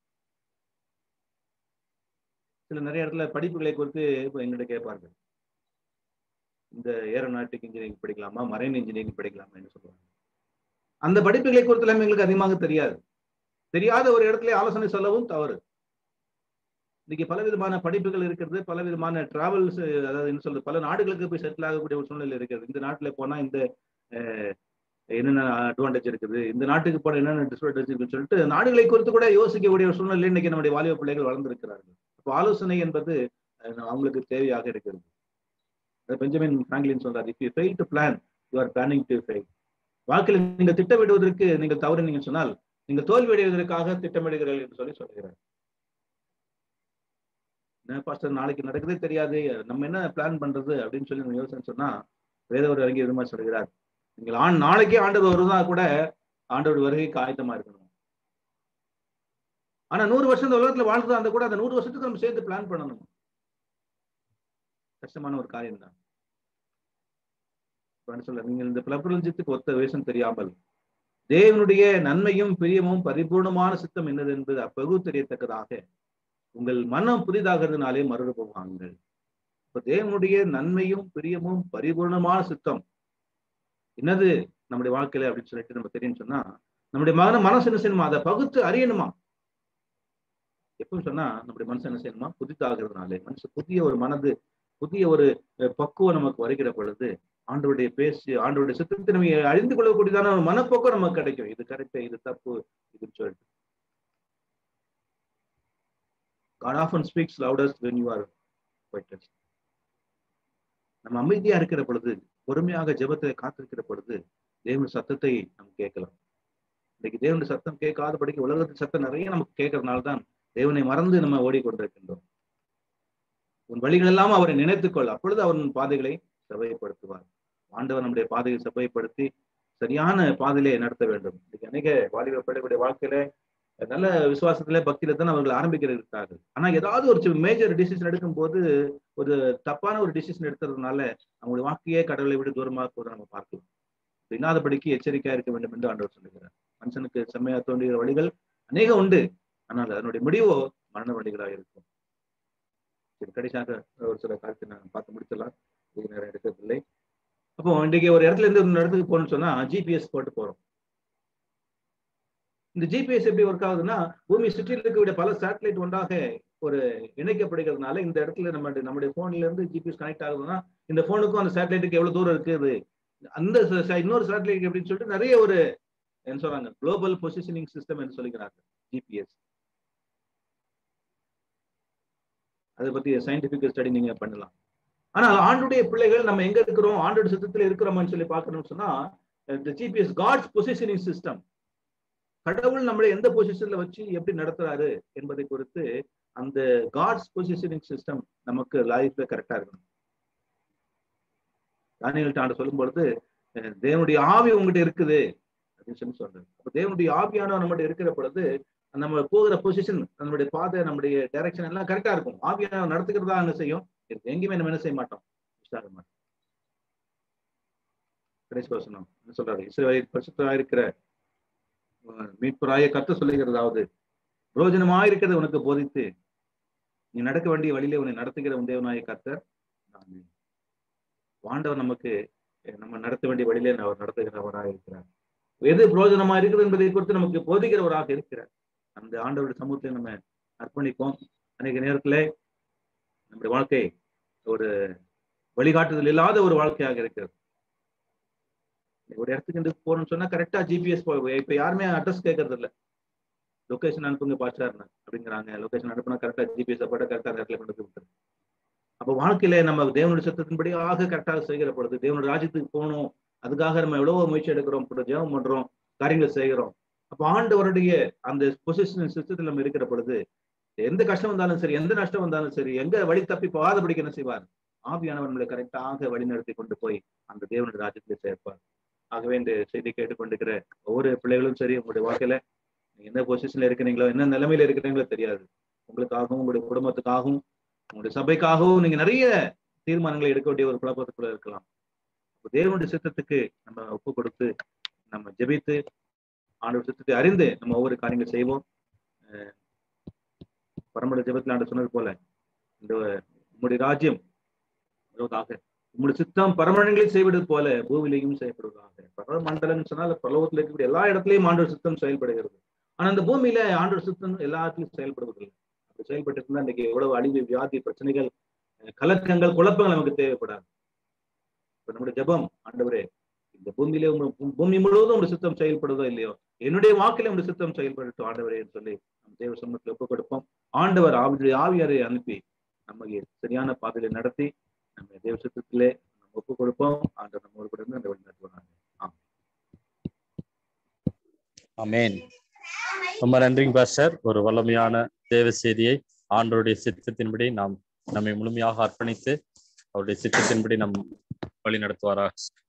சில நிறைய இடத்துல படிப்புகளை குறித்து இப்போ எங்கிட்ட கேட்பார்கள், இந்த ஏரோநாட்டிக் இன்ஜினியரிங் படிக்கலாமா, மரைன் இன்ஜினியரிங் படிக்கலாமா என்று சொல்லுவாங்க. அந்த படிப்புகளை குறித்து எல்லாம் எங்களுக்கு அதிகமாக தெரியாது. தெரியாத ஒரு இடத்துல ஆலோசனை சொல்லவும் தவறு. இன்னைக்கு பல விதமான படிப்புகள் இருக்கிறது, பல விதமான டிராவல்ஸ், அதாவது என்ன சொல்றது, பல நாடுகளுக்கு போய் செட்டில் ஆகக்கூடிய ஒரு சூழ்நிலை இருக்கிறது. இந்த நாட்டுல போனா இந்த என்னென்ன அட்வான்டேஜ் இருக்குது, இந்த நாட்டுக்கு போன என்னென்ன டிஸ்அட்வான்டேஜ் இருக்குன்னு சொல்லிட்டு நாடுகளை குறித்து கூட யோசிக்கக்கூடிய ஒரு சூழ்நிலை இன்னைக்கு நம்முடைய வாலிப பிள்ளைகள் வளர்ந்திருக்கிறார்கள். இப்போ ஆலோசனை என்பது அவங்களுக்கு தேவையாக இருக்கிறது. பெஞ்சமின் பிராங்க்லின் சொல்றாரு, if you fail to plan, you are planning to fail. வாழ்க்கையில் நீங்கள் திட்டமிடுவதற்கு நீங்கள் தவறு நீங்கள் சொன்னால் நீங்கள் தோல்வி அடைவதற்காக திட்டமிடுகிறீர்கள் என்று சொல்லி சொல்லுகிறார். என்ன பாஸ்டர் நாளைக்கு நடக்குதே தெரியாது, நம்ம என்ன பிளான் பண்றது அப்படின்னு சொல்லி யோசனை சொன்னா வேதவர் இறங்கி விதமா சொல்கிறார், நீங்கள் ஆண் நாளைக்கே ஆண்டவர் வருவதா கூட ஆண்டவர் வருகைக்கு ஆயத்தமா இருக்கணும். ஆனா நூறு வருஷம் இந்த உலகத்துல வாழ்றதா அந்த கூட அந்த நூறு வருஷத்துக்கு நம்ம சேர்த்து பிளான் பண்ணணும். கஷ்டமான ஒரு காரியம் தான். சொல்ல நீங்கள் இந்த பிரபஞ்சத்துக்கு ஒத்த வேஷம் தெரியாமல் தேவனுடைய நன்மையும் பிரியமும் பரிபூர்ணமான சித்தம் என்னது என்பது அப்பகு தெரியத்தக்கதாக உங்கள் மனம் புதிதாகிறதுனாலே மறுரூபமாகுங்கள். இப்ப தேவனுடைய நன்மையும் பிரியமும் பரிபூர்ணமான சித்தம் என்னது நம்முடைய வாழ்க்கையில அப்படின்னு சொல்லிட்டு நம்ம தெரியும் சொன்னா நம்முடைய மன மனசு என்ன செய்யணுமா, அதை பகுத்து அறியணுமா. எப்பவும் சொன்னா நம்முடைய மனசு என்ன செய்யணுமா, புதிதாகிறதுனாலே மனசு புதிய ஒரு மனது புதிய ஒரு பக்குவம் நமக்கு வருகிற பொழுது ஆண்டவருடைய பேசி ஆண்டவருடைய சித்தத்தை நம்ம அறிந்து கொள்ளக்கூடியதான ஒரு மனப்போக்கம் நமக்கு கிடைக்கும். இது கரெக்ட், இது தப்பு, இதுன்னு சொல்லிட்டு. God often speaks loudest when you are quiet. நம்ம அமைதியா இருக்கிற பொழுது, பொறுமையாக ஜெபத்தை காத்திருக்கிற பொழுது தேவனுடைய சத்தத்தை நம்ம கேட்கலாம். இன்னைக்கு தேவனுடைய சத்தம் கேட்காதபடிக்கு உலகத்து சத்தம் நிறைய நமக்கு கேட்கறதுனால்தான் தேவனை மறந்து நம்ம ஓடிக்கொண்டிருக்கின்றோம். உன் வழிகள் எல்லாம் அவரை நினைத்துக்கொள், அப்பொழுது அவர் உன் பாதைகளை செவ்வாய்ப்படுத்துவார். ஆண்டவர் நம்முடைய பாதையை செவ்வாய்ப்படுத்தி சரியான பாதையிலே நடத்த வேண்டும். இன்னைக்கு அநேக வாலிப பிள்ளைகளுடைய வாழ்க்கையில நல்ல விசுவாசத்துல பக்தியில தான் அவர்கள் ஆரம்பிக்கிறார்கள். ஆனா ஏதாவது ஒரு மேஜர் டிசிஷன் எடுக்கும் போது ஒரு தப்பான ஒரு டிசிஷன் எடுத்துறதுனால அவங்களுடைய வாழ்க்கையே கடவுளை விட தூரமாக போதை நம்ம பார்க்கலாம். இல்லாதபடிக்கு எச்சரிக்கையா இருக்க வேண்டும் என்று ஆண்டவர் சொல்லுகிறார். மனுஷனுக்கு செம்மையா தோன்றுகிற வழிகள் அநேகம் உண்டு, ஆனால் அதனுடைய முடிவோ மரண வழிகளாக இருக்கும். கடைசியாக ஒரு சில காலத்தை நான் பார்த்து முடிச்சிடலாம், இது நேரம் எடுக்கவில்லை. அப்போ இன்றைக்கு ஒரு இடத்துல இருந்து ஒரு இடத்துக்கு போகணும்னு சொன்னா ஜிபிஎஸ் போட்டு போறோம். இந்த ஜிபிஎஸ் எப்படி ஒர்க் ஆகுதுன்னா, பூமி சுற்றில் இருக்கக்கூடிய பல சேட்டலைட் ஒன்றாக ஒரு இணைக்கப்படுகிறதுனால இந்த இடத்துல நம்ம நம்முடைய போன்ல இருந்து ஜிபிஎஸ் கனெக்ட் ஆகுதுன்னா இந்த போனுக்கும் அந்த சேட்டலைட்டுக்கு எவ்வளவு தூரம் இருக்குது, அந்த இன்னொரு சேட்டலைட் எப்படின்னு சொல்லிட்டு நிறைய ஒரு என்ன சொல்றாங்க குளோபல் பொசிஷனிங் சிஸ்டம் என்று சொல்லிக்கிறாங்க ஜிபிஎஸ். அதை பத்தி சயின்டிபிக் ஸ்டடி நீங்க பண்ணலாம். ஆனால் ஆண்டுடைய பிள்ளைகள் நம்ம எங்க இருக்கிறோம், ஆண்டோட சித்தத்துல இருக்கிறோம்னு சொல்லி பார்க்கணும்னு சொன்னா ஜிபிஎஸ் காட்ஸ் பொசிஷனிங் சிஸ்டம், கடவுள் நம்மளை எந்த பொசிஷன்ல வச்சு எப்படி நடத்துறாரு என்பதை குறித்து அந்த காட்ஸ் பொசிஷனிங் சிஸ்டம் நமக்கு லைஃப்ல கரெக்டா இருக்கணும். தானியேல் ஆண்டு சொல்லும் பொழுது தேவனுடைய ஆவி உங்ககிட்ட இருக்குது அப்படின்னு சொல்லி சொல்றாரு. அப்ப தேவனுடைய ஆவியானவர் நம்மகிட்ட இருக்கிற பொழுது நம்ம போகிற பொசிஷன், நம்மளுடைய பாதை, நம்முடைய டைரக்ஷன் எல்லாம் கரெக்டா இருக்கும். ஆவியானவர் நடத்துக்கிறதா என்ன செய்யும், எங்கேயுமே நம்ம என்ன செய்ய மாட்டோம், மாட்டோம். கடைசி வசனம் என்ன சொல்றாரு, இஸ்ரவேலின் பரிசுத்தராக இருக்கிற மீட்பராய கர்த்தர் சொல்லுகிறதாவது, பிரயோஜனமாயிருக்கிறது உனக்கு போதித்து நீ நடக்க வேண்டிய வழியிலே உன்னை நடத்துகிற உன் தேவனாய கர்த்தர் நானே. ஆண்டவர் நமக்கு நம்ம நடத்த வேண்டிய வழியிலே அவர் நடத்துகிறவராக இருக்கிறார். எது பிரயோஜனமா இருக்குது என்பதை குறித்து நமக்கு போதிக்கிறவராக இருக்கிறார். அந்த ஆண்டவருடைய சமூகத்தை நம்ம அர்ப்பணிப்போம். அநேக நேரத்துல நம்முடைய வாழ்க்கை ஒரு வழிகாட்டுதல் இல்லாத ஒரு வாழ்க்கையாக இருக்கிறது. ஒரு இடத்துக்கு போறோம்னு சொன்னா கரெக்டா ஜிபிஎஸ் போய், இப்ப யாருமே அட்ரஸ் கேட்கறது இல்லை, லொகேஷன் அனுப்புங்க பாச்சாருன்னு அப்படிங்கிறாங்க. லொகேஷன் அனுப்புனா கரெக்டா ஜிபிஎஸ் போட்ட கரெக்டா இடத்துல கொண்டு போய் விட்டுரு. அப்போ வாழ்க்கையில நம்ம தேவனுடைய சத்தத்தின்படியாக கரெக்டாக செய்கிற பொழுது தேவனுடைய ராஜ்யத்துக்கு போகணும், அதுக்காக நம்ம எவ்வளவோ முயற்சி எடுக்கிறோம், ஜெபம் பண்றோம், காரியங்கள் செய்கிறோம். அப்போ ஆண்டவருடைய அந்த பொசிஷன் சிஸ்டத்தில் நம்ம இருக்கிற பொழுது எந்த கஷ்டம் வந்தாலும் சரி, எந்த நஷ்டம் வந்தாலும் சரி, எங்க வழி தப்பி போகாதபடிக்கு என்ன செய்வார், ஆவியானவர் நம்மளை கரெக்டாக வழி நடத்தி கொண்டு போய் அந்த தேவனுடைய ராஜ்யத்தை சேர்ப்பார். ஆகவே இந்த செய்தி கேட்டுக்கொண்டிருக்கிற ஒவ்வொரு பிள்ளைகளும் சரி, உங்களுடைய வாழ்க்கையில எந்த பொசிஷன்ல இருக்கிறீங்களோ, என்ன நிலைமையில இருக்கிறீங்களோ தெரியாது, உங்களுக்காகவும் உங்களுடைய குடும்பத்துக்காகவும் உங்களுடைய சபைக்காகவும் நீங்க நிறைய தீர்மானங்களை எடுக்க வேண்டிய ஒரு குழப்பத்துக்குள்ள இருக்கலாம். தேவனுடைய சித்தத்துக்கு நம்ம ஒப்பு கொடுத்து நம்ம ஜெபித்து ஆண்டவர் சித்தத்தை அறிந்து நம்ம ஒவ்வொரு காரியங்கள் செய்வோம். பரமட ஜெபத்தில் ஆண்டு சொன்னது போல இந்த உங்களுடைய ராஜ்யம் வருவதாக, உங்களுடைய சித்தம் பரமண்டங்களில் செய்வது போல பூமியிலையும் செயல்படுவதாக. பரமண்டலம் சொன்னால் பரலோகத்தில் இருக்கக்கூடிய எல்லா இடத்துலையும் ஆண்டவர் சித்தம் செயல்படுகிறது. ஆனா அந்த பூமியில ஆண்டவர் சித்தம் எல்லா இடத்துலையும் செயல்படுவதில்லை. அப்படி செயல்பட்டு இருந்தா இன்னைக்கு எவ்வளவு அழிவு, வியாதி, பிரச்சனைகள், கலக்கங்கள், குழப்பங்கள் நமக்கு தேவைப்படாது. இப்ப நம்முடைய ஜெபம், ஆண்டவரே இந்த பூமியிலே பூமி முழுவதும் ஒரு சித்தம் செயல்படுவதோ இல்லையோ, என்னுடைய வாக்கிலே ஒரு சித்தம் செயல்படட்டும் ஆண்டவரே சொல்லி நம்ம தேவ சமூகத்தில் ஒப்புக் கொடுப்போம். ஆண்டவர் அவருடைய ஆவியாரை அனுப்பி நம்ம சரியான பாதையில நடத்தி நம்ம தேவ சித்தத்திலே நம்ம ஒப்பு கொடுப்போம். ஆண்டவர் நம்மோடு கூட இருந்து அந்த வழி நடத்துவாங்க. ஆமாம். ஆமென். ரொம்ப நன்றிங்க பாஸ்டர். ஒரு வல்லமையான தேவ செய்தியை ஆண்டவருடைய சித்தத்தின்படி நாம் நம்மை முழுமையாக அர்ப்பணித்து அவருடைய சித்தத்தின்படி நம் வழி நடத்துவாராக.